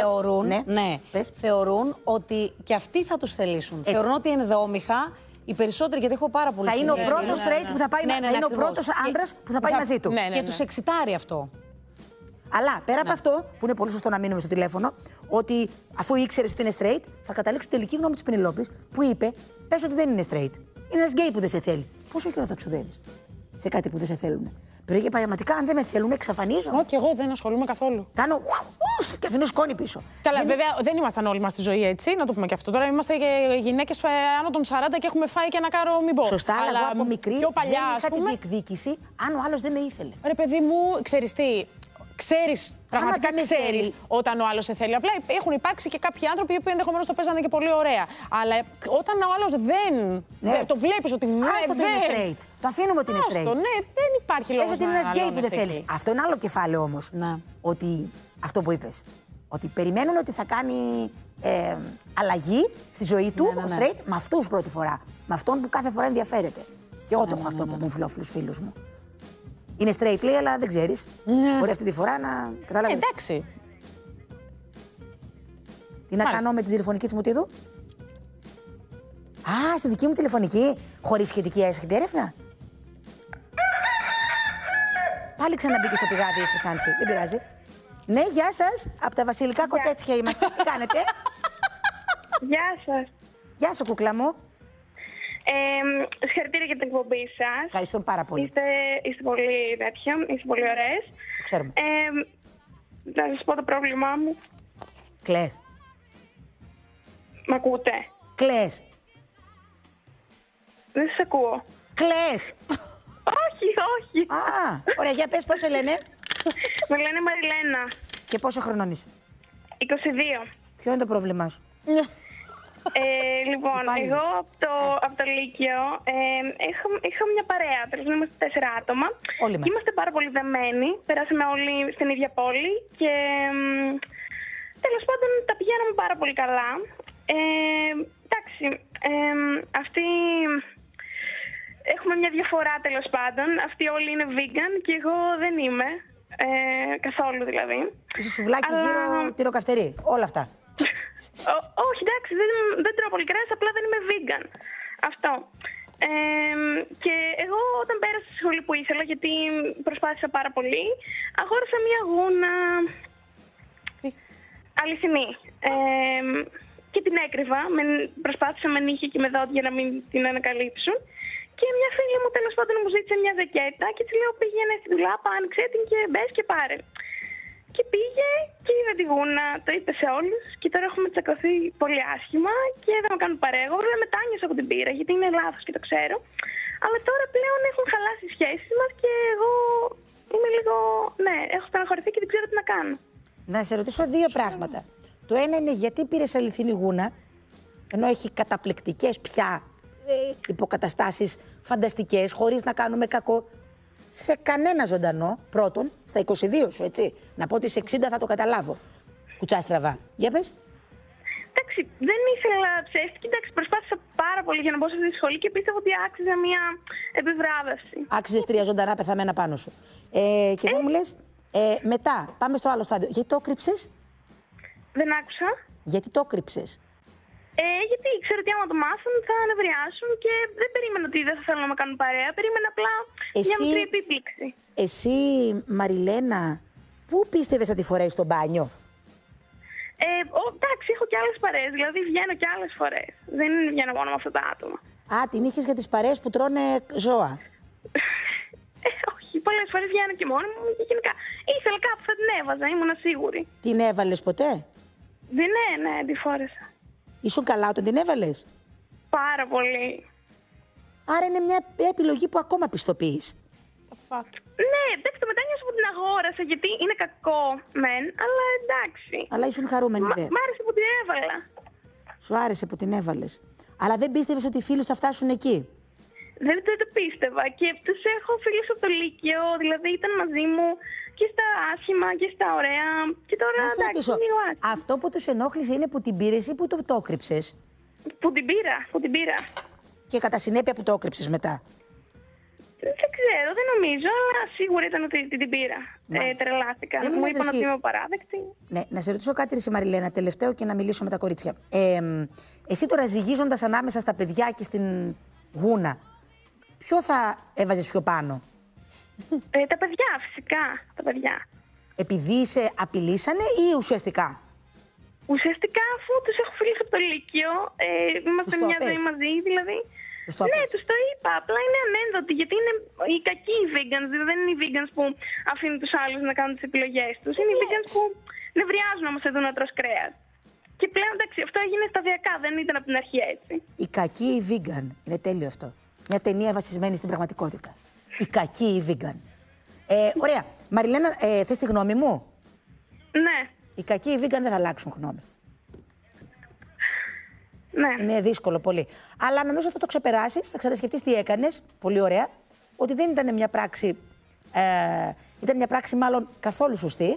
θεωρούν ότι και αυτοί θα τους θελήσουν. Θεωρούν ότι ενδόμηχα οι περισσότεροι, γιατί έχω πάρα πολλούς. Θα είναι ο πρώτος straight που θα πάει, θα είναι ο πρώτος άντρας που θα πάει μαζί του. Και τους εξητάρει αυτό. Αλλά πέρα από αυτό, που είναι πολύ σωστό να μείνουμε στο τηλέφωνο, ότι αφού ήξερε ότι είναι straight, θα καταλήξει την τελική γνώμη της Πενελόπης που είπε: πες ότι δεν είναι straight. Είναι ένας γκέι που δεν σε θέλει. Πόσο καιρό θα ξοδεύεις σε κάτι που δεν σε θέλουν? Πρέπει πραγματικά, αν δεν με θέλουν, εξαφανίζω. Όχι, εγώ δεν ασχολούμαι καθόλου. Κάνω και αφήνω σκόνη πίσω. Καλά, βέβαια δεν ήμασταν όλοι μας στη ζωή έτσι, να το πούμε και αυτό. Τώρα είμαστε και γυναίκες άνω των 40 και έχουμε φάει και ένα κάρο μην πω. Σωστά, αλλά εγώ από μικρή δεν είχα τη διεκδίκηση αν ο άλλος δεν με ήθελε. Ρε παιδί μου, ξέρεις τι. Ξέρεις, πραγματικά ξέρεις όταν ο άλλος σε θέλει. Απλά έχουν υπάρξει και κάποιοι άνθρωποι που ενδεχομένως το παίζανε και πολύ ωραία. Αλλά όταν ο άλλος δεν. Το βλέπεις ότι δεν. Αυτό είναι straight. Το αφήνουμε ότι είναι straight. Ναι, δεν υπάρχει λόγος. Πες ότι είναι ένας γκέι που δεν θέλεις. Αυτό είναι άλλο κεφάλαιο όμως. Ότι αυτό που είπες. Ότι περιμένουν ότι θα κάνει αλλαγή στη ζωή του ο straight με αυτούς πρώτη φορά. Με αυτόν που κάθε φορά ενδιαφέρεται. Και εγώ το έχω αυτό από ομοφυλόφιλους φίλους μου. Είναι straight, λέει, αλλά δεν ξέρεις. Μπορεί αυτή τη φορά να καταλάβεις. Εντάξει. Τι να κάνω με την τηλεφωνική της Μουτίδου? Α, στη δική μου τηλεφωνική, χωρίς σχετική έσχετη έρευνα. Πάλι ξαναμπήκε στο πηγάδι η Χρυσάνθη, δεν πειράζει. Ναι, γεια σας. Από τα βασιλικά κοτέτσια είμαστε. Τι κάνετε? Γεια σας. Γεια σου, κούκλα μου. Συγχαρητήρια για την εκπομπή σας. Ευχαριστώ πάρα πολύ. Είστε πολύ τέτοια, είστε πολύ ωραίες. Ξέρουμε. Να σας πω το πρόβλημά μου. Κλαις. Μ' ακούτε? Κλαις. Δεν σας ακούω. Κλαις. Όχι, όχι. Α, ωραία, για πες πώς σε λένε. Με λένε Μαριλένα. Και πόσο χρονών είσαι? 22. Ποιο είναι το πρόβλημά σου? Λοιπόν, εγώ από το Λύκειο είχα μια παρέα, τέλος πάντων είμαστε 4 άτομα. Όλοι μας. Είμαστε πάρα πολύ δεμένοι, περάσαμε όλοι στην ίδια πόλη και τέλος πάντων τα πηγαίναμε πάρα πολύ καλά. Εντάξει, έχουμε μια διαφορά τέλος πάντων, αυτοί όλοι είναι vegan και εγώ δεν είμαι, καθόλου δηλαδή. Είσαι σουβλάκι γύρω τυροκαυτερή, όλα αυτά. Όχι, εντάξει, δεν τρώω πολύ κρέας, απλά δεν είμαι vegan. Αυτό. Και εγώ όταν πέρασα στη σχολή που ήθελα, γιατί προσπάθησα πάρα πολύ, αγόρασα μια γούνα αληθινή. Και την έκρυβα, προσπάθησα με νύχια και με δόντια για να μην την ανακαλύψουν. Και μια φίλη μου τέλος πάντων μου ζήτησε μια ζακέτα και της λέω πήγαινε στη δουλάπα, άνοιξε την και μπες και πάρε. Και πήγε και είδε τη γούνα, το είπε σε όλους και τώρα έχουμε τσακωθεί πολύ άσχημα και δεν με κάνουν παρέα. Εγώ βέβαια μετάνιωσα από την πείρα γιατί είναι λάθος και το ξέρω. Αλλά τώρα πλέον έχουν χαλάσει οι σχέσεις μας και εγώ είμαι λίγο, ναι, έχω στεναχωρηθεί και δεν ξέρω τι να κάνω. Να σε ρωτήσω δύο πράγματα. Το ένα είναι γιατί πήρες αληθινή γούνα, ενώ έχει καταπληκτικές πια υποκαταστάσεις φανταστικές, χωρίς να κάνουμε κακό σε κανένα ζωντανό, πρώτον, στα 22 σου, έτσι. Να πω ότι σε 60 θα το καταλάβω. Κουτσά στραβά. Για πες. Εντάξει, δεν ήθελα ψεύτικη. Εντάξει, προσπάθησα πάρα πολύ για να μπω σε αυτή τη σχολή και πίστευα ότι άξιζε μια επιβράβευση. Άξιζες 3 ζωντανά πεθαμένα πάνω σου. Και δεν μου λες, μετά, πάμε στο άλλο στάδιο. Γιατί το κρύψες? Δεν άκουσα. Γιατί το κρύψες? Γιατί ξέρω ότι άμα το μάθουν θα ανεβριάσουν και δεν περίμενα ότι δεν θα θέλουν να με κάνουν παρέα. Περίμενα απλά μια μικρή επίπληξη. Εσύ, Μαριλένα, πού πίστευες ότι τη φορέεις στο μπάνιο? Εντάξει, έχω και άλλες παρέες. Δηλαδή βγαίνω και άλλες φορές. Δεν βγαίνω μόνο με αυτά τα άτομα. Α, την είχες για τις παρέες που τρώνε ζώα. Όχι, πολλές φορές βγαίνω και μόνη μου και γενικά. Ήθελα κάπου θα την έβαζα, ήμουν σίγουρη. Την έβαλες ποτέ? Ναι, τη φόρεσα. Ήσουν καλά όταν την έβαλες? Πάρα πολύ. Άρα είναι μια επιλογή που ακόμα πιστοποιείς. Fuck. Ναι, εντάξει, το μετά νιώσα που την αγόρασα γιατί είναι κακό, μεν, αλλά εντάξει. Αλλά ήσουν χαρούμενη, δε. Μ' άρεσε που την έβαλα. Σου άρεσε που την έβαλες. Αλλά δεν πίστευες ότι οι φίλοι θα φτάσουν εκεί. Δεν το πίστευα και τους έχω φίλους από το Λύκειο, δηλαδή ήταν μαζί μου και στα άσχημα και στα ωραία. Και τώρα Να σε εντάξει, ρωτήσω, λίγο άσχημα. αυτό που τους ενόχλησε είναι που την πήρες ή που το έκρυψες? Που την πήρα. Και κατά συνέπεια που το έκρυψες μετά? Δεν ξέρω, δεν νομίζω, αλλά σίγουρα ήταν ότι την πήρα. Τρελάθηκα. Δεν μου Μου λες είπαν εσύ. ότι είμαι παράδεκτη. Ναι, να σε ρωτήσω κάτι, ρε Μαριλένα, τελευταίο και να μιλήσω με τα κορίτσια. Εσύ τώρα ζυγίζοντας ανάμεσα στα παιδιά και στην γούνα, ποιο θα έβαζες πιο πάνω? Τα παιδιά, φυσικά. Τα παιδιά. Επειδή σε απειλήσανε ή ουσιαστικά? Ουσιαστικά, αφού τους έχω φίλους από το Λύκειο, είμαστε το μια πες? ζωή μαζί, δηλαδή. Τους το Ναι, πες? τους το είπα. Απλά είναι ανένδοτοι, γιατί είναι οι κακοί οι vegans. Δηλαδή δεν είναι οι vegans που αφήνουν τους άλλους να κάνουν τις επιλογές τους. Είναι οι vegans που νευριάζουν άμα σε δουν να τρως κρέας. Και πλέον, εντάξει, αυτό έγινε σταδιακά, δεν ήταν από την αρχή έτσι. Η κακή η vegan. Είναι τέλειο αυτό. Μια ταινία βασισμένη στην πραγματικότητα. Η κακή η vegan. Ωραία. Μαριλένα, θες τη γνώμη μου? Ναι, Οι κακοί οι vegan δεν θα αλλάξουν γνώμη. ναι. Είναι δύσκολο πολύ. Αλλά νομίζω θα το ξεπεράσεις, θα ξανασκεφτείς τι έκανες. Πολύ ωραία. Ότι δεν ήταν μια πράξη. Ήταν μια πράξη μάλλον καθόλου σωστή.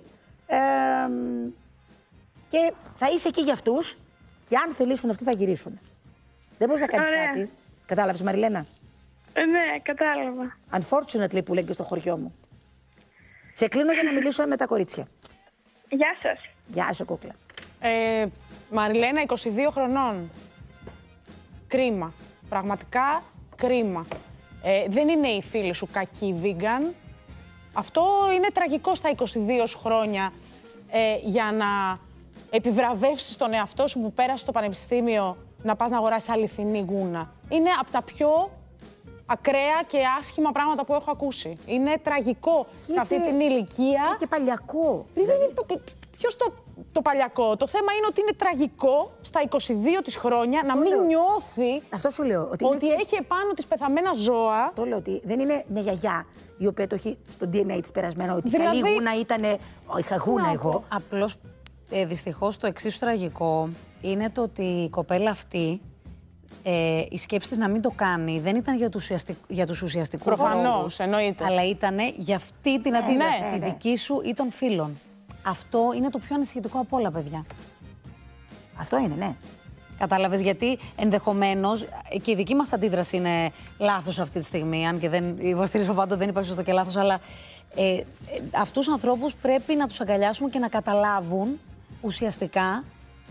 Και θα είσαι εκεί για αυτούς. Και αν θελήσουν αυτοί θα γυρίσουν. Δεν μπορείς να κάνεις Ωραία. κάτι. Κατάλαβες, Μαριλένα? Ναι, κατάλαβα. Unfortunately που λέγει στο χωριό μου. Σε κλείνω για να μιλήσω με τα κορίτσια. Γεια σας. Γεια σου, κούκλα. Μαριλένα, 22 χρονών. Κρίμα. Πραγματικά κρίμα. Δεν είναι οι φίλοι σου κακοί vegan. Αυτό είναι τραγικό στα 22 σου χρόνια για να επιβραβεύσεις τον εαυτό σου που πέρασε στο πανεπιστήμιο να πας να αγοράσεις αληθινή γούνα. Είναι από τα πιο ακραία και άσχημα πράγματα που έχω ακούσει. Είναι τραγικό σε αυτή την ηλικία. Είναι και παλιακό. Ποιος το παλιακό? Το θέμα είναι ότι είναι τραγικό στα 22 της χρόνια να μην νιώθει Αυτό σου λέω. ότι έχει επάνω της πεθαμένα ζώα. Αυτό λέω ότι δεν είναι μια γιαγιά η οποία το έχει στο DNA της περασμένο. Ότι Δηλαδή... καλή γούνα ήτανε. Είχα γούνα εγώ. Απλώς, δυστυχώς, το εξής τραγικό είναι το ότι η κοπέλα αυτή, η σκέψη της να μην το κάνει δεν ήταν για τους ουσιαστικούς Προφανώς, λόγους, εννοείται. αλλά ήταν για αυτή την αντίδραση, ναι, τη δική σου ή των φίλων. Αυτό είναι το πιο ανησυχητικό από όλα, παιδιά. Αυτό είναι, ναι. Κατάλαβες, γιατί ενδεχομένως και η δική μας αντίδραση είναι λάθος αυτή τη στιγμή, αν και δεν υποστηρίζω πάντα δεν υπάρχει σωστό και λάθος, αλλά αυτούς τους ανθρώπους πρέπει να τους αγκαλιάσουμε και να καταλάβουν ουσιαστικά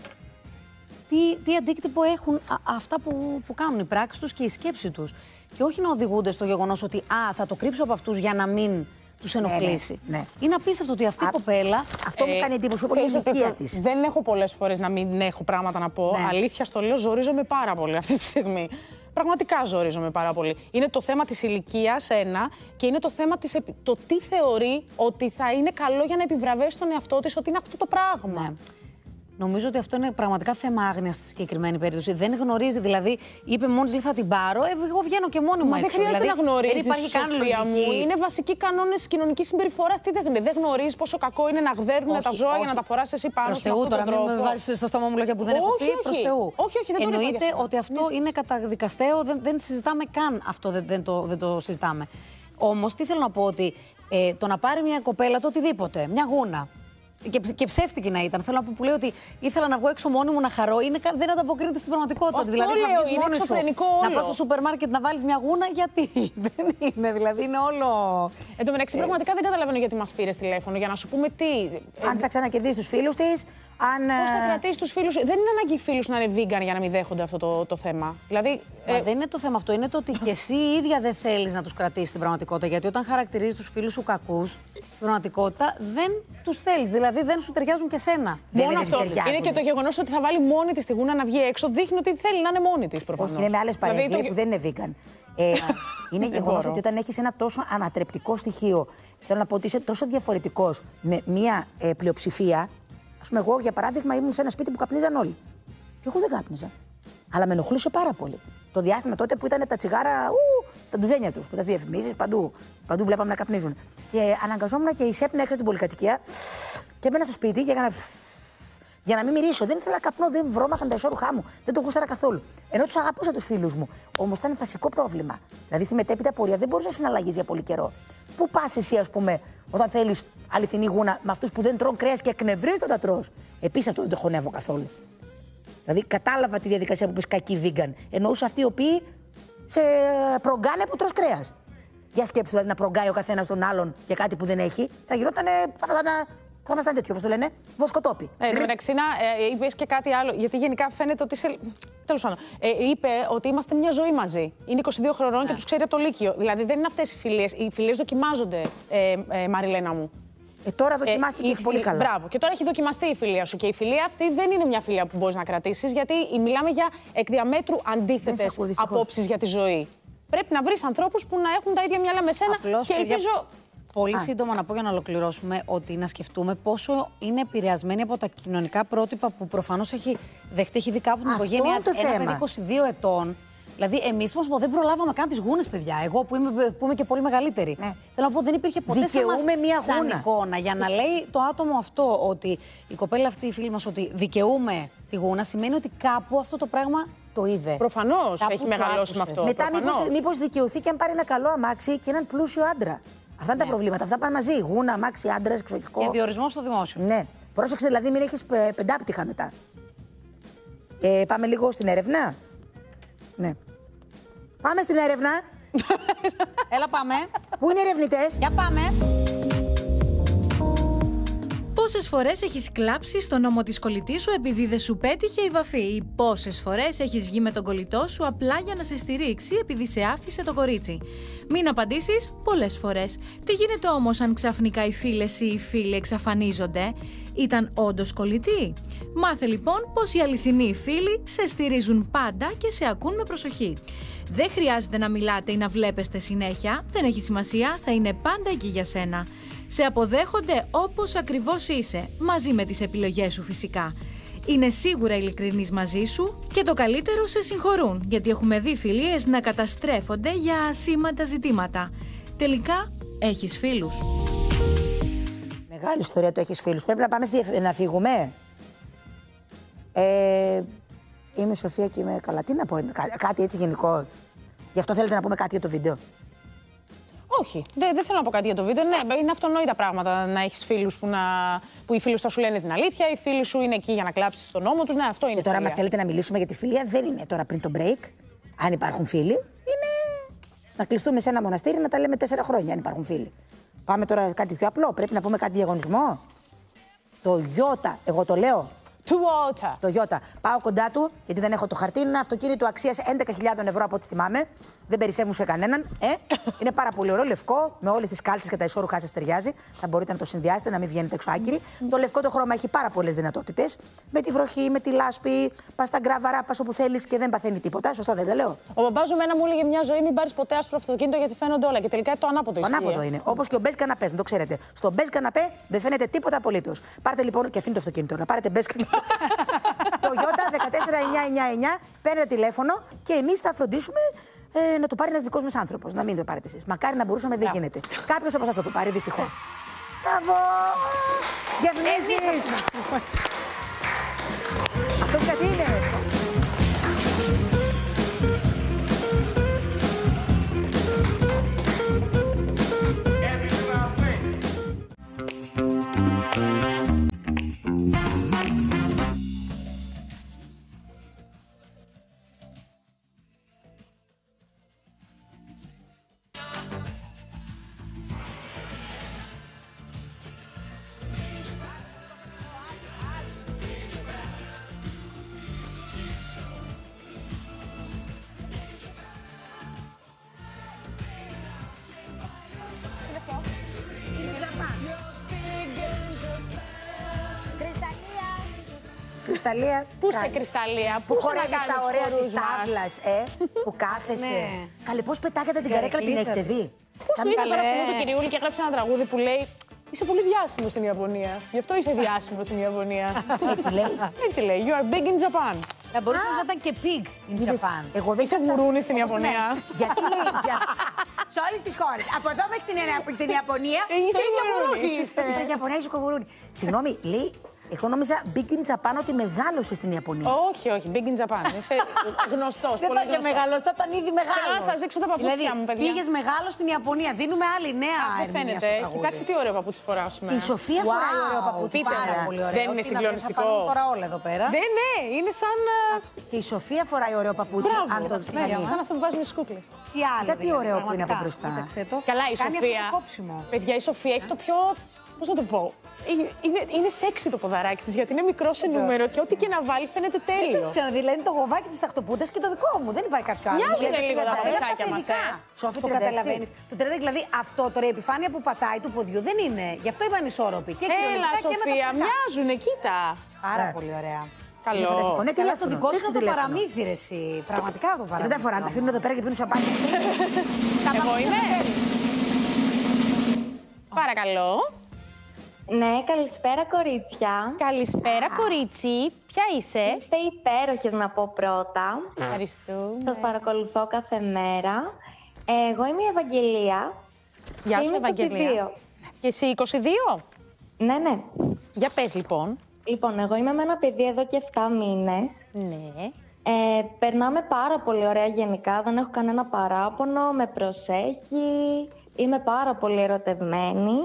τι αντίκτυπο έχουν αυτά που κάνουν, οι πράξεις τους και η σκέψη τους. Και όχι να οδηγούνται στο γεγονός ότι θα το κρύψω από αυτούς για να μην τους ενοχλήσει. Ναι. Είναι απίστευτο ότι αυτή η κοπέλα... Αυτό μου κάνει εντύπωση από την ηλικία της. Δεν έχω πολλές φορές να μην έχω πράγματα να πω. Ναι. Αλήθεια στο λέω, ζορίζομαι πάρα πολύ αυτή τη στιγμή. Πραγματικά ζορίζομαι πάρα πολύ. Είναι το θέμα της ηλικίας, ένα, και είναι το θέμα το τι θεωρεί ότι θα είναι καλό για να επιβραβεύσει τον εαυτό της ότι είναι αυτό το πράγμα. Ναι. Νομίζω ότι αυτό είναι πραγματικά θέμα άγνοια στη συγκεκριμένη περίπτωση. Δεν γνωρίζει, δηλαδή, είπε μόνη της θα την πάρω, εγώ βγαίνω και μόνη μου Μα έξω. δεν χρειάζεται δηλαδή, να γνωρίζεις, δεν υπάρχει καν Σοφία μου. λογική. Είναι βασικοί κανόνες κοινωνικής συμπεριφοράς. Τι δεν γνωρίζεις πόσο κακό είναι να γδέρνουν τα ζώα για να τα φοράς εσύ πάνω Προς σου. Θεού, τώρα μην με βάζεις στο στόμα μου λόγια που δεν έχω πει. Προς Θεού. Όχι, δεν το λέω για Εννοείται σένα. ότι αυτό είναι καταδικαστέο, δεν συζητάμε καν αυτό, δεν το συζητάμε. Όμως, τι θέλω να πω, ότι το να πάρει μια κοπέλα το οτιδήποτε, μια γούνα. Και ψεύτικη να ήταν. Θέλω να πω που λέει ότι ήθελα να βγω έξω μόνη μου να χαρώ. Δεν ανταποκρίνεται στην πραγματικότητα. Αυτό Δηλαδή, λέω, θα βγεις είναι μόνη σου εξωφρενικό να όλο. πας στο σούπερ μάρκετ να βάλεις μια γούνα. Γιατί δεν είναι, δηλαδή είναι όλο. Εν τω μεταξύ, πραγματικά δεν καταλαβαίνω γιατί μας πήρες τηλέφωνο. Για να σου πούμε τι. Αν θα ξανακερδίσει τους φίλους της, Πώς θα κρατήσεις τους φίλους. Δεν είναι ανάγκη οι φίλοι σου να είναι vegan για να μην δέχονται αυτό το θέμα. Δηλαδή. Μα δεν είναι το θέμα αυτό. Είναι το ότι και εσύ η ίδια δεν θέλεις να τους κρατήσεις στην πραγματικότητα. Γιατί όταν χαρακτηρίζεις τους φίλους σου κακούς, στην πραγματικότητα δεν τους θέλεις. Δηλαδή δεν σου ταιριάζουν και σένα. Μόνο αυτό. Είναι και το γεγονός ότι θα βάλει μόνη της τη γούνα να βγει έξω. Δείχνει ότι θέλει να είναι μόνη της προφανώς. Όχι, είναι με άλλες παρέες Δηλαδή, που δεν είναι vegan. Είναι γεγονός ότι όταν έχεις ένα τόσο ανατρεπτικό στοιχείο, θέλω να πω ότι είσαι τόσο διαφορετικός με μια πλειοψηφία. Ας πούμε, εγώ για παράδειγμα ήμουν σε ένα σπίτι που καπνίζαν όλοι. Και εγώ δεν κάπνιζα. Αλλά με ενοχλούσε πάρα πολύ. Το διάστημα τότε που ήταν τα τσιγάρα στα ντουζένια τους, που ήταν στις διαφημίσεις, παντού βλέπαμε να καπνίζουν. Και αναγκαζόμουν και εισέπνα έξω την πολυκατοικία και έμενα στο σπίτι και έκανα. Για να μην μυρίσω. Δεν ήθελα καπνό, δεν βρώμαχαν τα ισόρουχά μου. Δεν το γούσταρα καθόλου. Ενώ τους αγαπούσα τους φίλους μου. Όμως ήταν βασικό πρόβλημα. Δηλαδή στη μετέπειτα πορεία δεν μπορούσε να συναλλαγείς για πολύ καιρό. Πού πας εσύ, ας πούμε, όταν θέλεις αληθινή γούνα με αυτούς που δεν τρώνε κρέας και εκνευρίζονται όταν τρως. Επίσης αυτό δεν το χωνεύω καθόλου. Δηλαδή κατάλαβα τη διαδικασία που πεις κακή vegan. Εννοούσα αυτοί οι οποίοι σε προγκάνε που τρως κρέας. Για σκέψου δηλαδή να προγκάει ο καθένας τον άλλον για κάτι που δεν έχει. Θα γινότανε. Θα ήμασταν τέτοιο, όπως το λένε, βοσκοτόπι. Εντάξει, είπες και κάτι άλλο, γιατί γενικά φαίνεται ότι είσαι. Τέλος πάντων. Είπε ότι είμαστε μια ζωή μαζί. Είναι 22 χρονών και τους ξέρει από το Λύκειο. Δηλαδή δεν είναι αυτές οι φιλίες. Οι φιλίες δοκιμάζονται, Μαριλένα μου. Τώρα δοκιμάστηκε πολύ καλά. Μπράβο. Και τώρα έχει δοκιμαστεί η φιλία σου. Και η φιλία αυτή δεν είναι μια φιλία που μπορείς να κρατήσεις, γιατί μιλάμε για εκ διαμέτρου αντίθετες απόψεις για τη ζωή. Πρέπει να βρεις ανθρώπους που να έχουν τα ίδια μυαλά με σένα. Απλώς, και ελπίζω. Πολύ σύντομα να πω για να ολοκληρώσουμε ότι να σκεφτούμε πόσο είναι επηρεασμένοι από τα κοινωνικά πρότυπα που προφανώς έχει δεχτεί, έχει δει κάπου την οικογένειά της. Ένα παιδί 22 ετών. Δηλαδή, εμείς δεν προλάβαμε καν τις γούνες, παιδιά. Εγώ που είμαι και πολύ μεγαλύτερη. Ναι. Θέλω να πω, δεν υπήρχε ποτέ σαν εικόνα. Για να λέει το άτομο αυτό ότι η κοπέλα αυτή, η φίλη μας, ότι δικαιούμαι τη γούνα, σημαίνει ότι κάπου αυτό το πράγμα το είδε. Προφανώς έχει μεγαλώσει με αυτό. Μετά, μήπως δικαιωθεί και αν πάρει ένα καλό αμάξι και έναν πλούσιο άντρα. Αυτά είναι τα προβλήματα. Αυτά πάνε μαζί. Γούνα, αμάξι, άντρα, εξοχικό. Και διορισμό στο δημόσιο. Ναι. Πρόσεξε, δηλαδή, μην έχεις πεντάπτυχα μετά. Πάμε λίγο στην έρευνα. Ναι. Πάμε στην έρευνα. Έλα, πάμε. Πού είναι οι ερευνητές? Για πάμε. Πόσες φορές έχεις κλάψει στον ώμο της κολλητής σου επειδή δεν σου πέτυχε η βαφή, ή πόσες φορές έχεις βγει με τον κολλητό σου απλά για να σε στηρίξει επειδή σε άφησε το κορίτσι? Μην απαντήσεις πολλές φορές. Τι γίνεται όμως αν ξαφνικά οι φίλες ή οι φίλοι εξαφανίζονται? Ήταν όντως κολλητοί? Μάθε λοιπόν πως οι αληθινοί φίλοι σε στηρίζουν πάντα και σε ακούν με προσοχή. Δεν χρειάζεται να μιλάτε ή να βλέπεστε συνέχεια, δεν έχει σημασία, θα είναι πάντα εκεί για σένα. Σε αποδέχονται όπως ακριβώς είσαι, μαζί με τις επιλογές σου φυσικά. Είναι σίγουρα ειλικρινείς μαζί σου και το καλύτερο, σε συγχωρούν, γιατί έχουμε δει φιλίες να καταστρέφονται για ασήμαντα ζητήματα. Τελικά, έχεις φίλους. Μεγάλη ιστορία το έχεις φίλους. Πρέπει να πάμε να φύγουμε. Είμαι Σοφία και είμαι καλά. Τι να πω, κάτι έτσι γενικό. Γι' αυτό θέλετε να πούμε κάτι για το βίντεο? Όχι, δεν θέλω να πω κάτι για το βίντεο. Ναι, είναι αυτονόητα πράγματα να έχεις φίλους που οι φίλοι σου θα σου λένε την αλήθεια, οι φίλοι σου είναι εκεί για να κλάψεις τον ώμο τους. Ναι, αυτό είναι. Και τώρα, αν θέλετε να μιλήσουμε για τη φιλία, δεν είναι τώρα πριν το break. Αν υπάρχουν φίλοι, είναι να κλειστούμε σε ένα μοναστήρι να τα λέμε 4 χρόνια, αν υπάρχουν φίλοι. Πάμε τώρα κάτι πιο απλό. Πρέπει να πούμε κάτι διαγωνισμό. Το Ιώτα, εγώ το λέω. Το Ιώτα. Πάω κοντά του, γιατί δεν έχω το χαρτί. Είναι ένα αυτοκίνητο αξίας 11.000 ευρώ από ό,τι θυμάμαι. Δεν περισσεύουν σε κανέναν. Είναι πάρα πολύ ωραίο, λευκό, με όλες τις κάλτσες και τα ισόρουχά σας ταιριάζει. Θα μπορείτε να το συνδυάσετε, να μην βγαίνετε έξω άκυροι. Το λευκό το χρώμα έχει πάρα πολλές δυνατότητες. Με τη βροχή, με τη λάσπη, πας στα γκράβαρα, πας όπου θέλεις και δεν παθαίνει τίποτα. Σωστά δεν τα λέω? Ο μπαμπάς μου μου έλεγε μια ζωή, μην πάρεις ποτέ άσπρο αυτοκίνητο γιατί φαίνονται όλα. Και τελικά το ανάποδο ισχύει. Το ανάποδο είναι. Όπως και ο μπέζ καναπές, να το ξέρετε. Στο μπέζ καναπέ δεν φαίνεται τίποτα απολύτως. Πάρτε λοιπόν και αφήνετε το αυτοκίνητο. Να πάρετε μπέζ καναπέ. Το Ιώτα 14999, παίρνετε τηλέφωνο και εμείς θα φροντίσουμε να το πάρει ένας δικός μας άνθρωπος. Να μην το πάρετε εσείς. Μακάρι να μπορούσαμε, δεν γίνεται. Κάποιος από εσάς θα το πάρει, δυστυχώς. Μπράβο! Διαφημίσεις! Αυτό γιατί είναι? Κρυσταλλία. Πού σε Κρυσταλλία, πού χωράγεις τα ωραία της τάβλας, που κάθεσαι. Καλέ, πώς πετάγατε την καρέκλα, την έχετε δει? Πώς του ήρθε τώρα αυτό το κυριούλι και έγραψε ένα τραγούδι που λέει είσαι πολύ διάσημος στην Ιαπωνία. Γι' αυτό είσαι διάσημος στην Ιαπωνία. Έτσι λέει. Έτσι λέει. You are big in Japan. Θα μπορούσε να ήταν και pig in Japan. Εγώ δεν Είσαι γουρούνι στην Ιαπωνία. Γιατί λέει σε όλες τις χώρες. Από εδώ μέχρι την Ιαπωνία. Είσαι γουρούνι. Είσαι Ιαπωνία, είσαι γουρούνι. Συγγνώμη, λέει. Εγώ νόμιζα Big in Japan ότι μεγάλωσε στην Ιαπωνία. Όχι, όχι, Big in Japan. Είσαι γνωστός. Δεν θα και μεγάλος, θα ήταν ήδη μεγάλος. Θέλω να σας δείξω τα παπούτσια μου, παιδιά. Πήγες μεγάλο στην Ιαπωνία. Δίνουμε άλλη νέα Δεν φαίνεται. Κοιτάξτε τι ωραίο παπούτσι φοράω σήμερα. Η Σοφία φοράει ωραίο παπούτσι. Πάρα πολύ ωραίο. Δεν είναι συγκλονιστικό. Θα φανούν τώρα όλα εδώ πέρα. Ναι, είναι σαν. Και η Σοφία φοράει ωραίο παπούτσι. Αν το Μπράβο, σαν να το βάζουμε στις κούκλες. Τι άλλο. τι ωραίο που είναι από μπροστά. Καλά, η Κάνει Σοφία. αυτό το κόψιμο. Παιδιά, η Σοφία έχει το πιο. Πώς να το πω. Είναι σεξι το ποδαράκι της, γιατί είναι μικρό σε νούμερο και ό,τι και να βάλει φαίνεται τέλειο. Δεν ξέρω, δηλαδή το γοβάκι της ταχτοπούτας και το δικό μου. Δεν υπάρχει κάποιο άλλο. Μοιάζουν Γιατί λίγο τα τα παπουτσάκια μας, Σόφι, το καταλαβαίνεις. Το 30, δηλαδή αυτό τώρα η επιφάνεια που πατάει του ποδιού δεν είναι. Γι' αυτό είπαν ισόρροποι. Και Έλα, Σοφία, μοιάζουνε, κοίτα. Πάρα πολύ ωραία. Καλό. Ναι, Καλά, το δικό σου το παραμύθι, ρε εσύ. Πραγματικά το παραμύθι. Δεν τα φοράνε, τα αφήνουν εδώ πέρα και πίνουν σαμπάνι. Εγώ είμαι. Παρακαλώ. Ναι, καλησπέρα κορίτσια. Καλησπέρα, κορίτσι. Ποια είσαι? Είστε υπέροχες να πω πρώτα. Ευχαριστούμε. Σας παρακολουθώ κάθε μέρα. Εγώ είμαι η Ευαγγελία. Γεια σου, Είμαι Ευαγγελία. 22. Και εσύ 22? Ναι, ναι. Για πες λοιπόν. Λοιπόν, εγώ είμαι με ένα παιδί εδώ και 7 μήνες. Ναι. Περνάμε πάρα πολύ ωραία γενικά, δεν έχω κανένα παράπονο, με προσέχει, είμαι πάρα πολύ ερωτευμένη.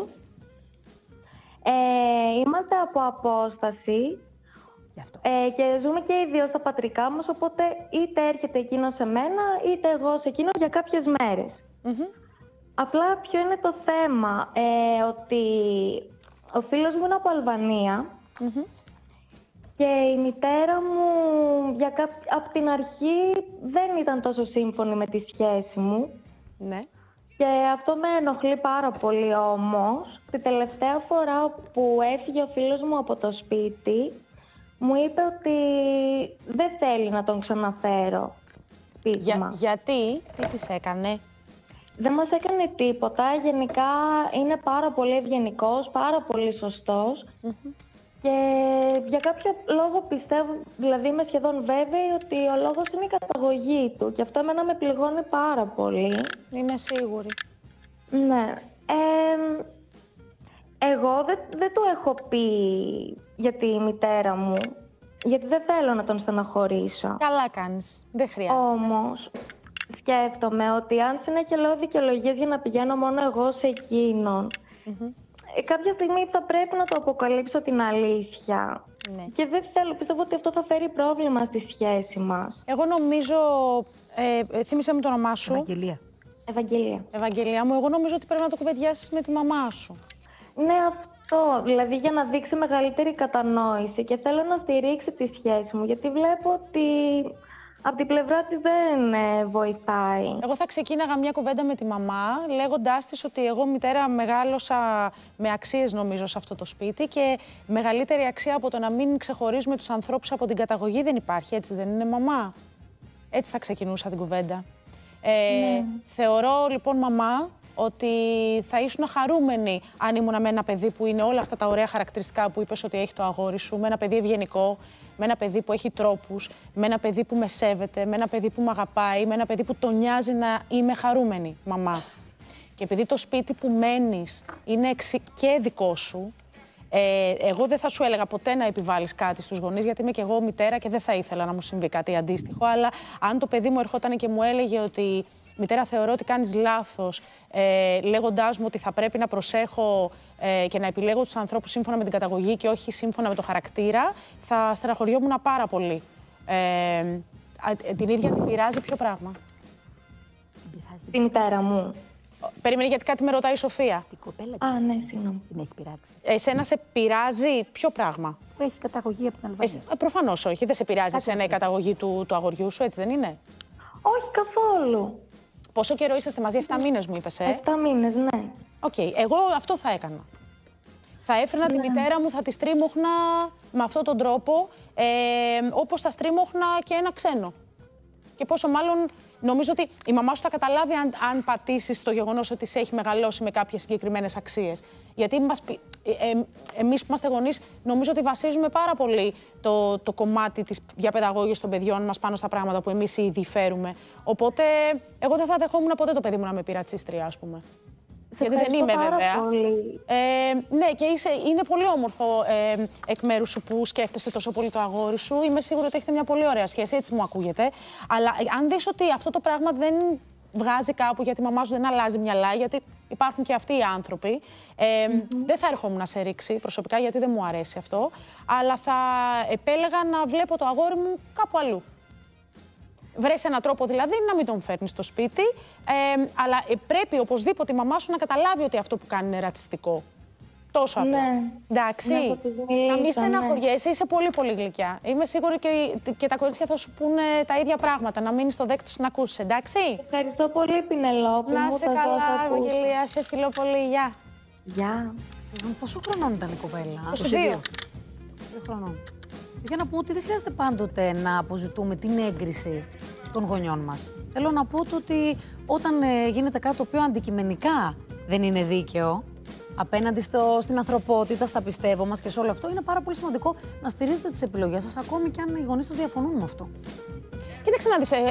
Είμαστε από απόσταση και ζούμε και οι δύο στα πατρικά μας, οπότε είτε έρχεται εκείνο σε μένα, είτε εγώ σε εκείνο για κάποιες μέρες. Απλά ποιο είναι το θέμα, ότι ο φίλος μου είναι από Αλβανία και η μητέρα μου από την αρχή δεν ήταν τόσο σύμφωνη με τη σχέση μου. Ναι. Και αυτό με ενοχλεί πάρα πολύ όμως. Την τελευταία φορά που έφυγε ο φίλος μου από το σπίτι, μου είπε ότι δεν θέλει να τον ξαναφέρω σπίτι μας. Γιατί, τι της έκανε? Δεν μας έκανε τίποτα. Γενικά είναι πάρα πολύ ευγενικός, πάρα πολύ σωστός. Και για κάποιο λόγο πιστεύω, δηλαδή είμαι σχεδόν βέβαιη ότι ο λόγος είναι η καταγωγή του. Και αυτό εμένα με πληγώνει πάρα πολύ. Είμαι σίγουρη. Ναι. Εγώ δεν του έχω πει για τη μητέρα μου, γιατί δεν θέλω να τον στεναχωρήσω. Καλά κάνεις. Δεν χρειάζεται. Όμως, σκέφτομαι ότι αν συνέχεια λέω δικαιολογίες για να πηγαίνω μόνο εγώ σε εκείνον, κάποια στιγμή θα πρέπει να το αποκαλύψω την αλήθεια. Ναι. Και δεν θέλω, πιστεύω ότι αυτό θα φέρει πρόβλημα στη σχέση μας. Εγώ νομίζω, θύμισε μου το όνομά σου. Ευαγγελία. Ευαγγελία. Ευαγγελία μου, εγώ νομίζω ότι πρέπει να το κουβεντιάσεις με τη μαμά σου. Ναι, αυτό. Δηλαδή για να δείξει μεγαλύτερη κατανόηση και θέλω να στηρίξει τη σχέση μου, γιατί βλέπω ότι από την πλευρά της δεν βοηθάει. Εγώ θα ξεκίναγα μια κουβέντα με τη μαμά, λέγοντάς της ότι εγώ μητέρα μεγάλωσα με αξίες νομίζω σε αυτό το σπίτι και μεγαλύτερη αξία από το να μην ξεχωρίζουμε τους ανθρώπους από την καταγωγή δεν υπάρχει, έτσι δεν είναι μαμά? Έτσι θα ξεκινούσα την κουβέντα. Θεωρώ λοιπόν μαμά ότι θα ήσουν χαρούμενοι αν ήμουν με ένα παιδί που είναι όλα αυτά τα ωραία χαρακτηριστικά που είπες ότι έχει το αγόρι σου, με ένα παιδί ευγενικό, με ένα παιδί που έχει τρόπους, με ένα παιδί που με σέβεται, με ένα παιδί που με αγαπάει, με ένα παιδί που τον νοιάζει να είμαι χαρούμενη μαμά. Και επειδή το σπίτι που μένεις είναι και δικό σου, εγώ δεν θα σου έλεγα ποτέ να επιβάλλεις κάτι στους γονείς, γιατί είμαι και εγώ μητέρα και δεν θα ήθελα να μου συμβεί κάτι αντίστοιχο. Αλλά αν το παιδί μου ερχόταν και μου έλεγε ότι μητέρα, θεωρώ ότι κάνεις λάθος, λέγοντάς μου ότι θα πρέπει να προσέχω και να επιλέγω τους ανθρώπους σύμφωνα με την καταγωγή και όχι σύμφωνα με το χαρακτήρα, θα στεναχωριόμουν πάρα πολύ. Την ίδια την πειράζει ποιο πράγμα? Τη μητέρα μου. Περίμενε, γιατί κάτι με ρωτάει η Σοφία. Την κοπέλα ναι, συγγνώμη. την έχει πειράξει. Εσένα σε πειράζει ποιο πράγμα? Που έχει καταγωγή από την Αλβανία. Προφανώς όχι, δεν σε πειράζει εσένα η καταγωγή του αγοριού σου, έτσι δεν είναι? Όχι καθόλου. Πόσο καιρό είσαστε μαζί? 7 μήνες μου είπες, 7 μήνες, ναι. Οκ, εγώ αυτό θα έκανα. Θα έφερνα τη μητέρα μου, θα τη στρίμωχνα με αυτόν τον τρόπο, όπως θα στρίμωχνα και ένα ξένο. Και πόσο μάλλον νομίζω ότι η μαμά σου θα καταλάβει αν πατήσεις στο γεγονός ότι σε έχει μεγαλώσει με κάποιες συγκεκριμένες αξίες. Γιατί εμείς που είμαστε γονείς, νομίζω ότι βασίζουμε πάρα πολύ το κομμάτι της διαπαιδαγώγησης των παιδιών μας πάνω στα πράγματα που εμείς ήδη φέρουμε. Οπότε, εγώ δεν θα δεχόμουν ποτέ το παιδί μου να με πει ρατσίστρια, ας πούμε. Γιατί δεν είμαι βέβαια. Ναι, και είναι πολύ όμορφο εκ μέρους σου που σκέφτεσαι τόσο πολύ το αγόρι σου. Είμαι σίγουρη ότι έχετε μια πολύ ωραία σχέση, έτσι μου ακούγεται. Αλλά αν δεις ότι αυτό το πράγμα δεν βγάζει κάπου γιατί η μαμά σου δεν αλλάζει μυαλά, γιατί υπάρχουν και αυτοί οι άνθρωποι, δεν θα ερχόμουν να σε ρίξει προσωπικά, γιατί δεν μου αρέσει αυτό. Αλλά θα επέλεγα να βλέπω το αγόρι μου κάπου αλλού. Βρες έναν τρόπο δηλαδή να μην τον φέρνεις στο σπίτι, αλλά πρέπει οπωσδήποτε η μαμά σου να καταλάβει ότι αυτό που κάνει είναι ρατσιστικό. Τόσο απλά. Ναι. Εντάξει. Να μην στεναχωριέσαι, είσαι πολύ πολύ γλυκιά. Είμαι σίγουρη και τα κορίτσια θα σου πούνε τα ίδια πράγματα. Να μείνεις στο δέκτη σου να ακούσεις, εντάξει. Ευχαριστώ πολύ, Πινελόπη. Να σε καλά, Ευαγγελία. Σε φιλώ πολύ. Γεια. Γεια. Πόσο χρονών ήταν η κοπέλα? 22. 2 χρονών. Για να πω ότι δεν χρειάζεται πάντοτε να αποζητούμε την έγκριση των γονιών μας. Θέλω να πω ότι όταν γίνεται κάτι το οποίο αντικειμενικά δεν είναι δίκαιο, απέναντι στην ανθρωπότητα, στα πιστεύω μας και σε όλο αυτό, είναι πάρα πολύ σημαντικό να στηρίζετε τις επιλογές σας, ακόμη και αν οι γονείς σας διαφωνούν με αυτό. Κοίταξε να δεις,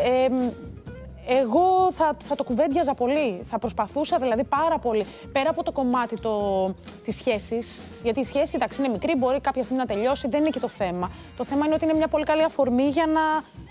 εγώ θα το κουβέντιαζα πολύ. Θα προσπαθούσα δηλαδή πάρα πολύ. Πέρα από το κομμάτι της σχέσης, γιατί η σχέση, εντάξει, είναι μικρή, μπορεί κάποια στιγμή να τελειώσει, δεν είναι και το θέμα. Το θέμα είναι ότι είναι μια πολύ καλή αφορμή για να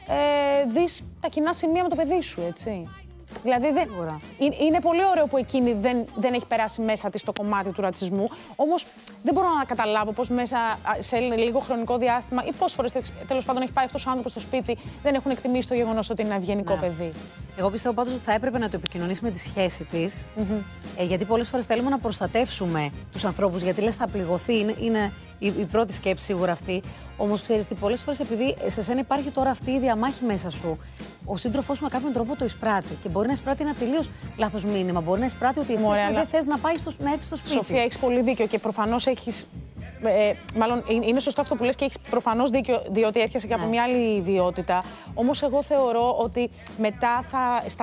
δεις τα κοινά σημεία με το παιδί σου, έτσι. Δηλαδή, είναι πολύ ωραίο που εκείνη δεν έχει περάσει μέσα της το κομμάτι του ρατσισμού. Όμως δεν μπορώ να καταλάβω πώς μέσα σε λίγο χρονικό διάστημα ή πόσες φορές τέλος πάντων έχει πάει αυτός ο άνθρωπος στο σπίτι, δεν έχουν εκτιμήσει το γεγονός ότι είναι ένα ευγενικό παιδί. Εγώ πιστεύω πάντως ότι θα έπρεπε να το επικοινωνήσει με τη σχέση της. Γιατί πολλές φορές θέλουμε να προστατεύσουμε τους ανθρώπους, γιατί λες θα πληγωθεί. Είναι η πρώτη σκέψη σίγουρα αυτή. Όμως ξέρεις τι, πολλές φορές επειδή σε σένα υπάρχει τώρα αυτή η διαμάχη μέσα σου, ο σύντροφός σου με κάποιον τρόπο το εισπράττει. Και μπορεί να εισπράττει ένα τελείως λάθος μήνυμα. Μπορεί να εισπράττει ότι εσύ δεν θες να πάει να έρθει στο σπίτι. Σοφία, έχεις πολύ δίκιο και προφανώς έχεις. Μάλλον είναι σωστό αυτό που λες και έχεις προφανώς δίκιο, διότι έρχεσαι και από μια άλλη ιδιότητα. Όμως εγώ θεωρώ ότι μετά στα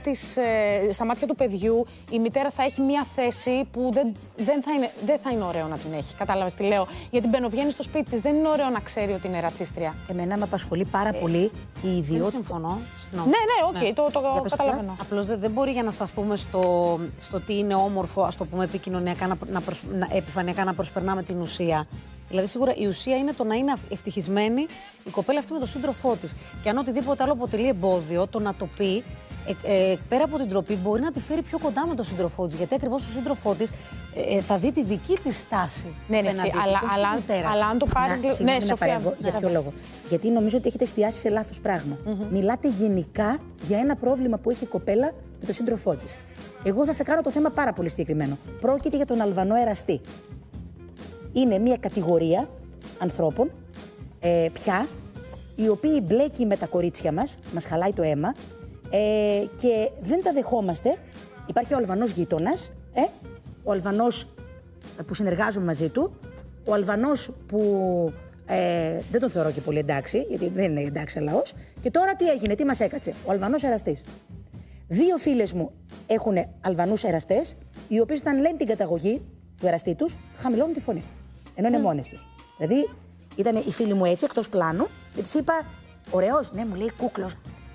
μάτια του παιδιού η μητέρα θα έχει μια θέση που δεν θα είναι ωραίο να την έχει. Κατάλαβες τι λέω? Γιατί μπαινοβγαίνει στο σπίτι της, δεν είναι ωραίο να ξέρει ότι είναι ρατσίστρια. Εμένα με απασχολεί πάρα πολύ η ιδιότητα. Δεν συμφωνώ. Ναι, το καταλαβαίνω. Απλώς δεν μπορεί για να σταθούμε στο τι είναι όμορφο, ας το πούμε επικοινωνιακά, επιφανειακά να προσπερνάμε την ουσία. Δηλαδή, σίγουρα η ουσία είναι το να είναι ευτυχισμένη η κοπέλα αυτή με τον σύντροφό της. Και αν οτιδήποτε άλλο αποτελεί εμπόδιο, το να το πει, πέρα από την τροπή, μπορεί να τη φέρει πιο κοντά με τον σύντροφό της. Γιατί ακριβώς ο σύντροφός της θα δει τη δική της στάση. Ναι, αλλά αν το πάρεις. Ναι, Σοφία. Για ποιο λόγο? Γιατί νομίζω ότι έχετε εστιάσει σε λάθος πράγμα. Μιλάτε γενικά για ένα πρόβλημα που έχει η κοπέλα με τον σύντροφό της. Εγώ θα κάνω το θέμα πάρα πολύ συγκεκριμένο. Πρόκειται για τον Αλβανό εραστή. Είναι μια κατηγορία ανθρώπων πια, οι οποίοι μπλέκει με τα κορίτσια μας χαλάει το αίμα και δεν τα δεχόμαστε. Υπάρχει ο Αλβανός γείτονας, ο Αλβανός που συνεργάζομαι μαζί του, ο Αλβανός που δεν τον θεωρώ και πολύ εντάξει, γιατί δεν είναι εντάξει λαός. Και τώρα τι έγινε, τι μας έκατσε? Ο Αλβανός εραστής. 2 φίλες μου έχουν Αλβανούς εραστές, οι οποίοι όταν λένε την καταγωγή του εραστή τους, χαμηλώνουν τη φωνή. Ενώ είναι μόνες τους. Δηλαδή, ήταν η φίλη μου έτσι, εκτός πλάνου, και της είπα, ωραίος, ναι, μου λέει κούκλος.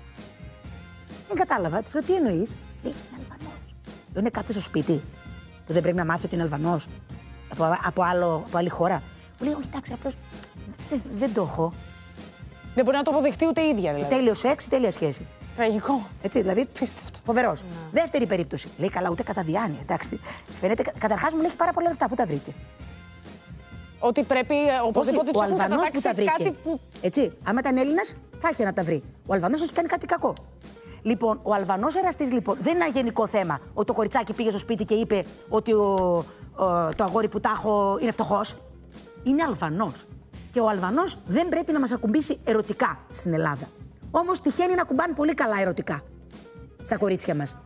Δεν κατάλαβα, της λέω, τι εννοείς? Λέει, είναι Αλβανός. Λέω, είναι κάποιος στο σπίτι που δεν πρέπει να μάθει ότι είναι Αλβανός από άλλη χώρα? Μου λέει, όχι, εντάξει, απλώς δεν το έχω. Δεν μπορεί να το αποδεχτεί ούτε η ίδια, δηλαδή. Τέλειο σεξ, τέλεια σχέση. Τραγικό. Έτσι, δηλαδή, φοβερός. Δεύτερη περίπτωση. Λέει, καλά, ούτε κατά διάνοια, εντάξει. Φαίνεται, καταρχάς μου λέει, έχει πάρα πολλά λεφτά. Πού τα βρήκε? Ότι πρέπει οπωσδήποτε ο Αλβανός που τα βρήκε. Κάτι που... Έτσι, άμα ήταν Έλληνας, θα είχε να τα βρει. Ο Αλβανός έχει κάνει κάτι κακό. Λοιπόν, ο Αλβανός εραστής λοιπόν δεν είναι ένα γενικό θέμα ότι το κοριτσάκι πήγε στο σπίτι και είπε ότι το αγόρι που τα έχω είναι φτωχός. Είναι Αλβανός. Και ο Αλβανός δεν πρέπει να μας ακουμπήσει ερωτικά στην Ελλάδα. Όμως τυχαίνει να κουμπάνε πολύ καλά ερωτικά στα κορίτσια μας.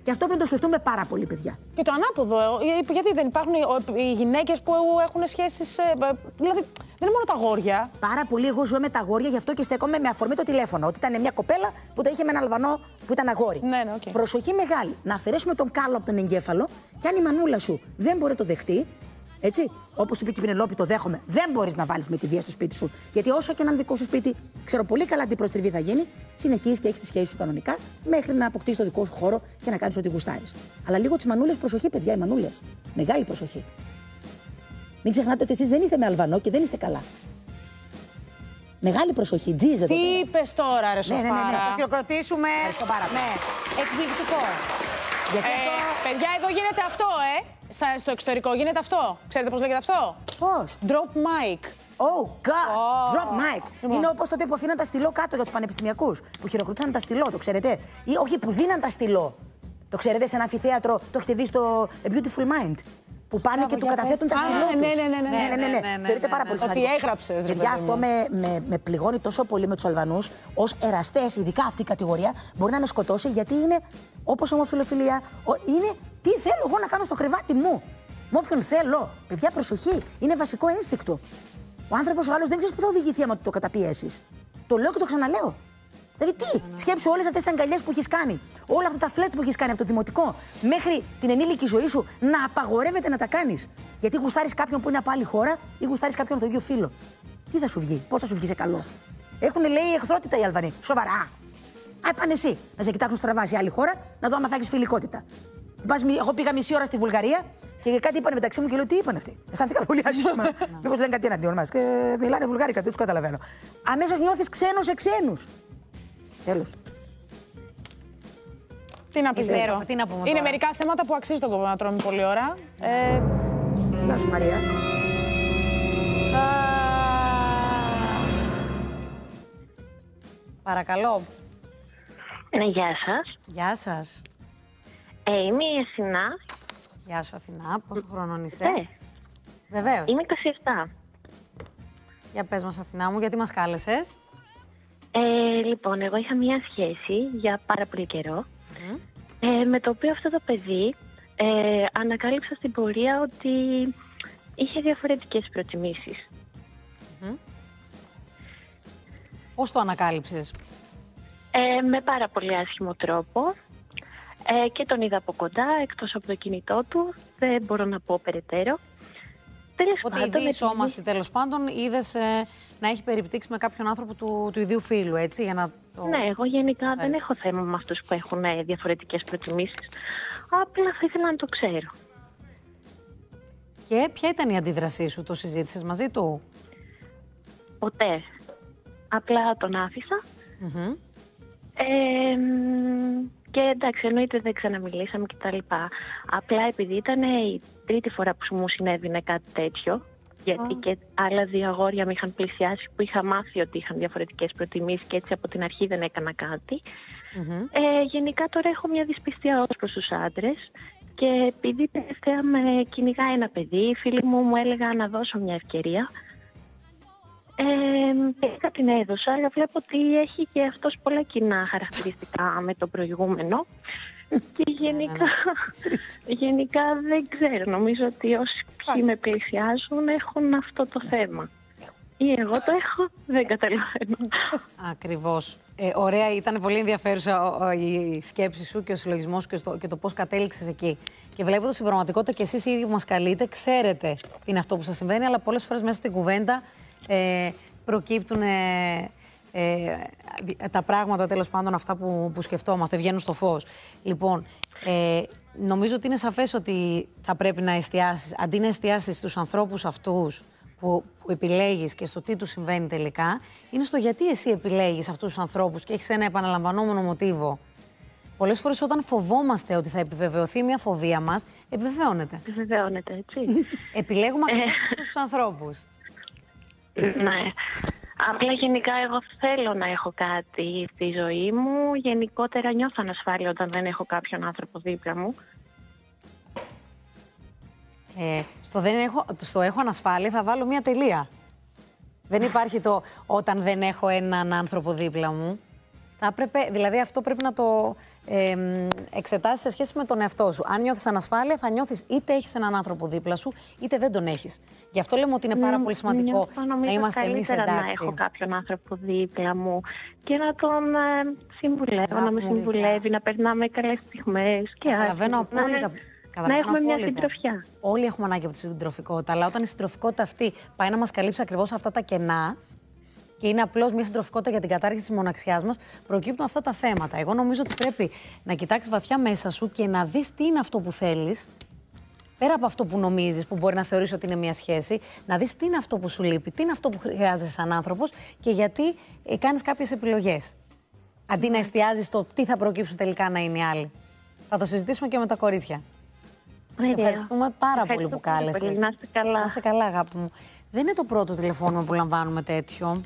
Και αυτό πρέπει να το σκεφτούμε πάρα πολύ, παιδιά. Και το ανάποδο, γιατί δεν υπάρχουν οι γυναίκες που έχουν σχέσεις. Δηλαδή, δεν είναι μόνο τα αγόρια. Πάρα πολύ. Εγώ ζω με τα αγόρια, γι' αυτό και στέκομαι με αφορμή το τηλέφωνο. Ότι ήταν μια κοπέλα που το είχε με έναν Αλβανό που ήταν αγόρι. Ναι, okay. Προσοχή μεγάλη. Να αφαιρέσουμε τον κάλο από τον εγκέφαλο, και αν η μανούλα σου δεν μπορεί να το δεχτεί, έτσι, όπως είπε και η Πινελόπη, το δέχομαι, δεν μπορείς να βάλεις με τη βία στο σπίτι σου. Γιατί όσο και έναν δικό σου σπίτι, ξέρω πολύ καλά τι προστριβή θα γίνει, συνεχίζεις και έχεις τη σχέση σου κανονικά, μέχρι να αποκτήσεις το δικό σου χώρο και να κάνεις ό,τι γουστάρεις. Αλλά λίγο τις μανούλες, προσοχή, παιδιά, οι μανούλες. Μεγάλη προσοχή. Μην ξεχνάτε ότι εσείς δεν είστε με Αλβανό και δεν είστε καλά. Μεγάλη προσοχή, τζίζε εδώ. Τι είπες τώρα, ρε Σοφάρα. Ναι. Το χειροκροτήσουμε. Ναι. Εκπληκτικό. Παιδιά, εδώ γίνεται αυτό, στο εξωτερικό γίνεται αυτό. Ξέρετε πώς λέγεται αυτό? Πώς? Drop mic. Oh God! Drop mic. Είναι όπως τότε που αφήναν τα στυλό κάτω για τους πανεπιστημιακούς. Που χειροκροτούσαν τα στυλό, το ξέρετε. Ή όχι, που δίναν τα στυλό. Το ξέρετε, σε ένα αμφιθέατρο, το έχετε δει στο A Beautiful Mind. Που πάνε και του καταθέτουν τα στυλό τους. Ναι. Θεωρείται πάρα πολύ σημαντικό. Ότι έγραψες, ρε παιδιά, αυτό με πληγώνει τόσο πολύ με τους Αλβανούς. Ως εραστές, ειδικά αυτή η κατηγορία, μπορεί να με σκοτώσει, γιατί είναι όπως ομοφιλοφιλία. Είναι τι θέλω εγώ να κάνω στο κρεβάτι μου. Με όποιον θέλω. Παιδιά, προσοχή. Είναι βασικό ένστικτο. Ο άνθρωπος ο άλλος δεν ξέρει που θα οδηγηθεί άμα το καταπιέσεις. Το λέω και το ξαναλέω. Δηλαδή, τι! Σκέψου όλες αυτές τις αγκαλιές που έχεις κάνει, όλα αυτά τα φλετ που έχεις κάνει από το δημοτικό μέχρι την ενήλικη ζωή σου, να απαγορεύεται να τα κάνεις. Γιατί γουστάρεις κάποιον που είναι από άλλη χώρα ή γουστάρεις κάποιον από το ίδιο φύλο. Τι θα σου βγει, πώς θα σου βγει σε καλό. Έχουν, λέει, εχθρότητα οι Αλβανοί. Σοβαρά. Πάνε εσύ να σε κοιτάξουν στραβά σε άλλη χώρα, να δω άμα θα έχεις φιλικότητα. Εγώ πήγα μισή ώρα στη Βουλγαρία και κάτι είπαν μεταξύ μου και λέω τι είπαν αυτοί. Αισθάνθηκα πολύ άσχημα. Μήπως λένε κάτι εναντίον μας. Και μιλάνε βουλγάρικα, δεν τους καταλαβαίνω. Αμέσως νιώθεις ξένος σε ξένους. Τέλος. Τι να πεις, είναι μερικά θέματα που αξίζει τον κόπο να τρώμε πολλή ώρα. Γεια σου, Μαρία. Παρακαλώ. Ναι, γεια σας. Γεια σας. Είμαι η Αθηνά. Γεια σου, Αθηνά. Πόσο χρονών είσαι? Βεβαίως. Είμαι 27. Για πες μας, Αθηνά μου, γιατί μας κάλεσες? Λοιπόν, εγώ είχα μία σχέση για πάρα πολύ καιρό, με το οποίο αυτό το παιδί ανακάλυψα στην πορεία ότι είχε διαφορετικές προτιμήσεις. Πώς το ανακάλυψες? Με πάρα πολύ άσχημο τρόπο και τον είδα από κοντά, εκτός από το κινητό του, δεν μπορώ να πω περαιτέρω. Ότι η διεισόμαση, τέλος πάντων, είδες να έχει περιπτύξει με κάποιον άνθρωπο του ιδίου φύλου, έτσι, για να το... Ναι, εγώ γενικά δεν έχω θέμα με αυτούς που έχουν διαφορετικές προτιμήσεις. Απλά θα ήθελα να το ξέρω. Και ποια ήταν η αντίδρασή σου, το συζήτησες μαζί του? Ποτέ. Απλά τον άφησα. Και εντάξει, εννοείται δεν ξαναμιλήσαμε κτλ. Απλά επειδή ήταν η τρίτη φορά που μου συνέβαινε κάτι τέτοιο, γιατί και άλλα δύο αγόρια με είχαν πλησιάσει που είχα μάθει ότι είχαν διαφορετικές προτιμήσεις και έτσι από την αρχή δεν έκανα κάτι. Γενικά τώρα έχω μια δυσπιστία ως προς τους άντρες και επειδή τελευταία με κυνηγά ένα παιδί, οι φίλοι μου έλεγαν να δώσω μια ευκαιρία. Τελικά την έδωσα, αλλά βλέπω ότι έχει και αυτός πολλά κοινά χαρακτηριστικά με το προηγούμενο. Και γενικά δεν ξέρω, νομίζω ότι όσοι με πλησιάζουν έχουν αυτό το θέμα. Ή εγώ το έχω, δεν καταλαβαίνω. Ακριβώς. Ωραία, ήταν πολύ ενδιαφέρουσα η σκέψη σου και ο συλλογισμός σου και το πώς κατέληξες εκεί. Και βλέποντας στην πραγματικότητα και εσείς οι ίδιοι που μας καλείτε, ξέρετε τι είναι αυτό που σας συμβαίνει, αλλά πολλές φορές μέσα στην κουβέντα προκύπτουν τα πράγματα, τέλος πάντων, αυτά που σκεφτόμαστε, βγαίνουν στο φως. Λοιπόν, νομίζω ότι είναι σαφές ότι θα πρέπει να εστιάσεις, αντί να εστιάσεις στους ανθρώπους αυτούς που επιλέγεις και στο τι τους συμβαίνει τελικά, είναι στο γιατί εσύ επιλέγεις αυτούς τους ανθρώπους και έχεις ένα επαναλαμβανόμενο μοτίβο. Πολλές φορές όταν φοβόμαστε ότι θα επιβεβαιωθεί μια φοβία μας, επιβεβαιώνεται. Επιβεβαιώνεται, έτσι. Επιλέγουμε ακριβώς αυτούς τους ανθρώπους. Ναι. Απλά γενικά εγώ θέλω να έχω κάτι στη ζωή μου. Γενικότερα νιώθω ανασφάλεια όταν δεν έχω κάποιον άνθρωπο δίπλα μου. Στο έχω ανασφάλεια θα βάλω μια τελεία. Δεν υπάρχει το όταν δεν έχω έναν άνθρωπο δίπλα μου. Θα έπρεπε, δηλαδή αυτό πρέπει να το εξετάσεις σε σχέση με τον εαυτό σου. Αν νιώθεις ανασφάλεια, θα νιώθεις είτε έχεις έναν άνθρωπο δίπλα σου, είτε δεν τον έχεις. Γι' αυτό λέμε ότι είναι πάρα πολύ σημαντικό να είμαστε εμείς εντάξει. Να έχω κάποιον άνθρωπο δίπλα μου και να τον συμβουλεύω, να με συμβουλεύει, να περνάμε καλές στιγμές και καταλαβαίνω απόλυτα. Να έχουμε μια συντροφιά. Όλοι έχουμε ανάγκη από τη συντροφικότητα, αλλά όταν η συντροφικότητα αυτή πάει να μας καλύψει ακριβώς αυτά τα κενά και είναι απλώς μια συντροφικότητα για την κατάργηση της μοναξιάς μας, προκύπτουν αυτά τα θέματα. Εγώ νομίζω ότι πρέπει να κοιτάξεις βαθιά μέσα σου και να δεις τι είναι αυτό που θέλεις, πέρα από αυτό που νομίζεις, που μπορεί να θεωρείς ότι είναι μια σχέση, να δεις τι είναι αυτό που σου λείπει, τι είναι αυτό που χρειάζεσαι σαν άνθρωπος και γιατί κάνεις κάποιες επιλογές. Αντί να εστιάζεις στο τι θα προκύψουν τελικά να είναι οι άλλοι. Θα το συζητήσουμε και με τα κορίτσια. Ευχαριστούμε πάρα πολύ που κάλεσες. Να είστε καλά. Να είστε καλά, αγάπη μου. Δεν είναι το πρώτο τηλεφώνημα που λαμβάνουμε τέτοιο.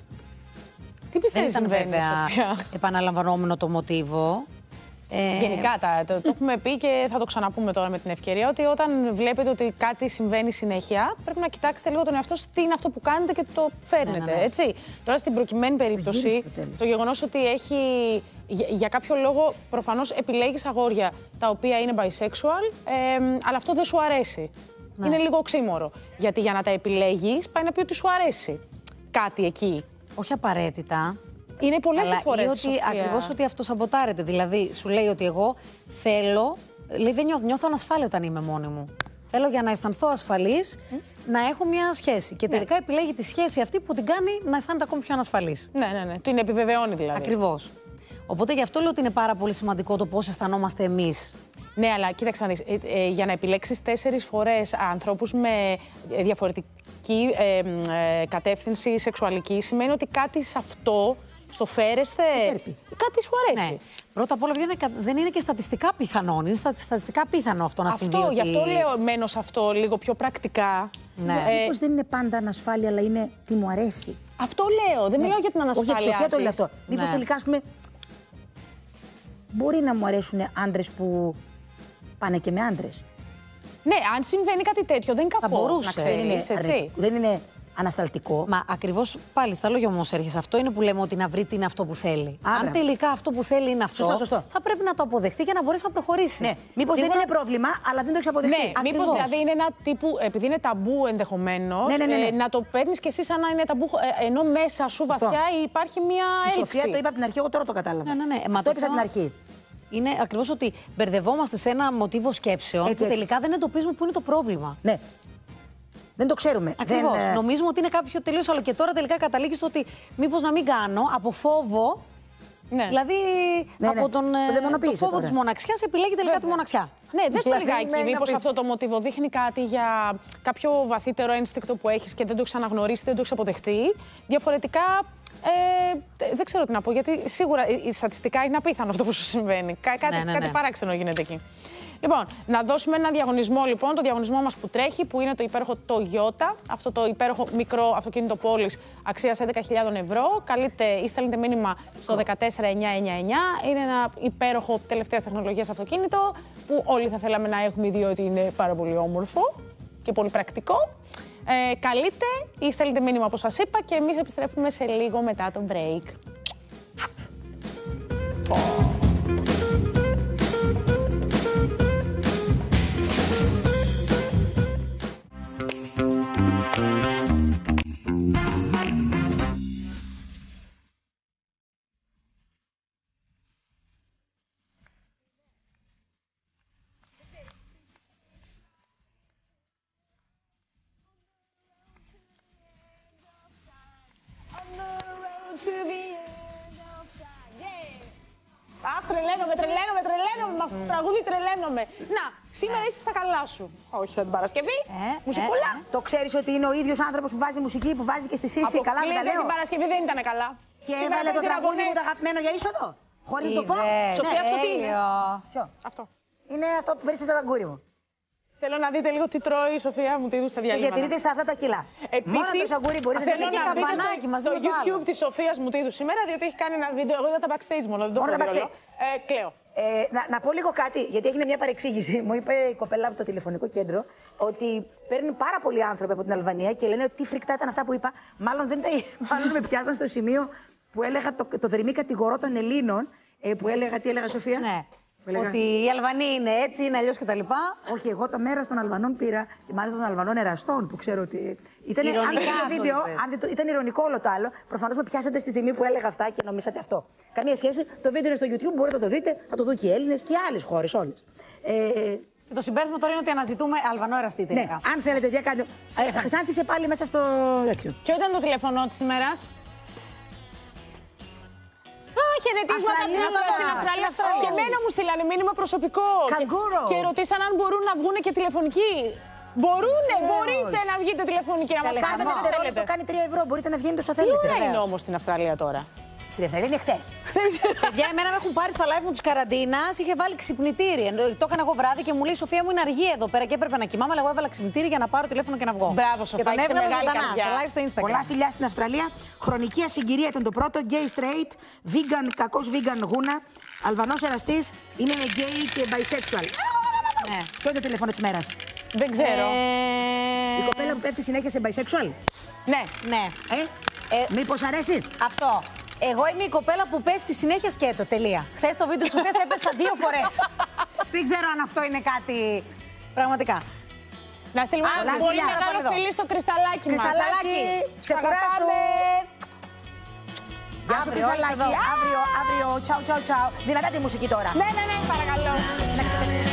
Τι πιστεύεις συμβαίνει, βέβαια, επαναλαμβανόμενο το μοτίβο. Γενικά το έχουμε πει και θα το ξαναπούμε τώρα με την ευκαιρία, ότι όταν βλέπετε ότι κάτι συμβαίνει συνέχεια, πρέπει να κοιτάξετε λίγο τον εαυτό σας, τι είναι αυτό που κάνετε και το φέρνετε, έτσι. Τώρα στην προκειμένη περίπτωση, το γεγονός ότι έχει, για κάποιο λόγο, προφανώς επιλέγεις αγόρια τα οποία είναι bisexual, αλλά αυτό δεν σου αρέσει. Ναι. Είναι λίγο οξύμορο. Γιατί για να τα επιλέγεις, πάει να πει ότι σου αρέσει κάτι εκεί. Όχι απαραίτητα. Είναι πολλές οι φορές. Ακριβώς ότι αυτό σαμποτάρεται. Δηλαδή, σου λέει ότι εγώ θέλω. Λέει, δεν νιώθω ανασφάλεια όταν είμαι μόνη μου. Θέλω για να αισθανθώ ασφαλής να έχω μια σχέση. Και τελικά επιλέγει τη σχέση αυτή που την κάνει να αισθάνεται ακόμη πιο ανασφαλής. Ναι. Την επιβεβαιώνει δηλαδή. Ακριβώς. Οπότε γι' αυτό λέω ότι είναι πάρα πολύ σημαντικό το πώς αισθανόμαστε εμείς. Ναι, αλλά κοίταξε να δεις, για να επιλέξεις 4 φορές ανθρώπους με διαφορετική κατεύθυνση σεξουαλική, σημαίνει ότι κάτι σε αυτό στο φέρεστε, κάτι σου αρέσει. Ναι. Πρώτα απ' όλα δεν είναι και στατιστικά πιθανό. Είναι στατιστικά πιθανό αυτό να συμβεί. Γι' αυτό λέω μένω σε αυτό λίγο πιο πρακτικά. Ναι. Μήπως δεν είναι πάντα ανασφάλεια, αλλά είναι τι μου αρέσει. Αυτό λέω. Δεν μιλάω για την ανασφάλεια. Όχι, Σοφία, το λέω αυτό. Μήπως τελικά, ας πούμε, μπορεί να μου αρέσουν άντρες που πάνε και με άντρες. Ναι, αν συμβαίνει κάτι τέτοιο, δεν είναι κακό. Θα μπορούσε, να ξέρεις, έτσι. Δεν είναι ανασταλτικό. Μα ακριβώς πάλι στα λόγια μου όμως έρχεσαι. Αυτό είναι που λέμε ότι να βρει τι είναι αυτό που θέλει. Αν τελικά αυτό που θέλει είναι αυτό, σωστό. θα πρέπει να το αποδεχτεί και να μπορέσει να προχωρήσει. Ναι. Μήπως δεν είναι πρόβλημα, αλλά δεν το έχει αποδεχτεί. Ναι, μήπως δηλαδή είναι ένα τύπου, επειδή είναι ταμπού ενδεχομένως, να το παίρνεις και εσύ σαν να είναι ταμπού, ενώ μέσα σου βαθιά υπάρχει μια έλλειψη. Η Σοφία το είπα από την αρχή, εγώ τώρα το κατάλαβα. Ναι. Το είπες από την αρχή. Είναι ακριβώς ότι μπερδευόμαστε σε ένα μοτίβο σκέψεων που τελικά δεν εντοπίζουμε που είναι το πρόβλημα. Ναι. Δεν το ξέρουμε. Ακριβώς. Νομίζουμε ότι είναι κάποιο τελείως άλλο και τώρα τελικά καταλήγει στο ότι μήπως να μην κάνω από φόβο. Ναι. Δηλαδή από τον το φόβο της μοναξιάς επιλέγει τελικά τη μοναξιά. Ναι, δες το λιγάκι. Μήπως αυτό το μοτίβο δείχνει κάτι για κάποιο βαθύτερο ένστικτο που έχεις και δεν το έχεις αναγνωρίσει, δεν το έχεις αποδεχτεί. Διαφορετικά. Δεν ξέρω τι να πω, γιατί σίγουρα στατιστικά είναι απίθανο αυτό που σου συμβαίνει. Κάτι παράξενο γίνεται εκεί. Λοιπόν, να δώσουμε ένα διαγωνισμό, λοιπόν, το διαγωνισμό μας που τρέχει, που είναι το υπέροχο Toyota, αυτό το υπέροχο μικρό αυτοκίνητο πόλης αξίας 11.000 ευρώ. Καλείτε ή στέλνετε μήνυμα στο 14999. Είναι ένα υπέροχο τελευταίας τεχνολογίας αυτοκίνητο που όλοι θα θέλαμε να έχουμε, διότι είναι πάρα πολύ όμορφο και πολύ πρακτικό. Καλείτε ή στέλνετε μήνυμα όπως σας είπα και εμείς επιστρέφουμε σε λίγο μετά το break. Τρελαίνομαι με αυτό το τραγούδι, τρελαίνομαι. Να, σήμερα είσαι στα καλά σου. Όχι σαν την Παρασκευή. Μουσικούλα. Το ξέρεις ότι είναι ο ίδιος άνθρωπος που βάζει μουσική, που βάζει και στη Σύση. Καλά, δεν τα λέω. Την Παρασκευή δεν ήταν καλά. Και έβαλε το τραγούδι μου το αγαπημένο για είσοδο. Χωρίς να το πω. Σοφία, αυτό τι είναι? Ποιο? Αυτό. Είναι αυτό που βρίσκεται στο βαγκούρι μου. Θέλω να δείτε λίγο τι τρώει η Σοφία Μουτίδου στα διαλύματα. Διατηρείτε στα αυτά τα κιλά. Επίσης, θέλω να μπείτε στο YouTube της Σοφίας Μουτίδου σήμερα, διότι έχει κάνει ένα βίντεο. Εγώ είδα τα backstage μόνο, δεν το έχω. Κλαίω. Να πω λίγο κάτι, γιατί έγινε μια παρεξήγηση. Μου είπε η κοπέλα από το τηλεφωνικό κέντρο ότι παίρνουν πάρα πολλοί άνθρωποι από την Αλβανία και λένε ότι τι φρικτά ήταν αυτά που είπα. Μάλλον με πιάσαν στο σημείο που έλεγα το δρυμή κατηγορό των Ελλήνων. Που έλεγα, τι έλεγα, Σοφία? Ναι. Ότι οι Αλβανοί είναι έτσι, είναι αλλιώς κτλ. Όχι, εγώ το μέρος των Αλβανών πήρα και μάλιστα των Αλβανών εραστών που ξέρω ότι. Ήταν ήταν ειρωνικό όλο το άλλο. Προφανώς με πιάσατε στη στιγμή που έλεγα αυτά και νομίσατε αυτό. Καμία σχέση. Το βίντεο είναι στο YouTube, μπορείτε να το δείτε. Θα το δουν και οι Έλληνες και άλλες χώρες όλες. Και το συμπέρασμα τώρα είναι ότι αναζητούμε Αλβανό εραστή τελικά. Ναι, αν θέλετε, για κάντε. Χρυσάνθησε πάλι μέσα στο τέτοιο. Ποιο ήταν το τηλέφωνο της ημέρας? Χαιρετίσματα στην Αυστραλία. Και εμένα μου στείλανε μήνυμα προσωπικό. Και ρωτήσαν αν μπορούν να βγουν και τηλεφωνικοί. Μπορείτε να βγείτε τηλεφωνικοί να μας κάνετε. Κάθε δευτερόλεπτο κάνει 3 ευρώ. Μπορείτε να βγαίνετε όσο θέλετε. Τι ώρα είναι όμως στην Αυστραλία τώρα? Στην Αυστραλία είναι χθες. Παιδιά, εμένα με έχουν πάρει στα live μου τη καραντίνα, είχε βάλει ξυπνητήρι. Το έκανα εγώ βράδυ και μου λέει η Σοφία μου είναι αργή εδώ πέρα και έπρεπε να κοιμάμαι, αλλά εγώ έβαλα ξυπνητήρι για να πάρω τηλέφωνο και να βγω. Μπράβο, Σοφία, είσαι μεγάλη καρδιά. Στο Instagram. Πολλά φιλιά στην Αυστραλία. Χρονική ασυγκυρία ήταν το πρώτο. Gay straight, vegan, κακός vegan γούνα. Αλβανός εραστής είναι με gay και bisexual. Ναι. Ποιο είναι το τηλέφωνο της μέρας? Δεν ξέρω. Η κοπέλα που πέφτει συνέχεια σε bisexual. Ναι, ναι. Μήπως αρέσει? Αυτό. Εγώ είμαι η κοπέλα που πέφτει συνέχεια σκέτο. Τελεία. Χθες το βίντεο της Σοφίας έπεσα 2 φορές. Δεν ξέρω αν αυτό είναι κάτι. Πραγματικά. Να στείλουμε ένα πολύ μεγάλο φιλί στο κρυσταλλάκι μας. Κρυσταλλάκι, ξεκουράσου. Γεια σου, κρυσταλλάκι. Αύριο. Τσάου. Δυνατά τη μουσική τώρα. Ναι, παρακαλώ.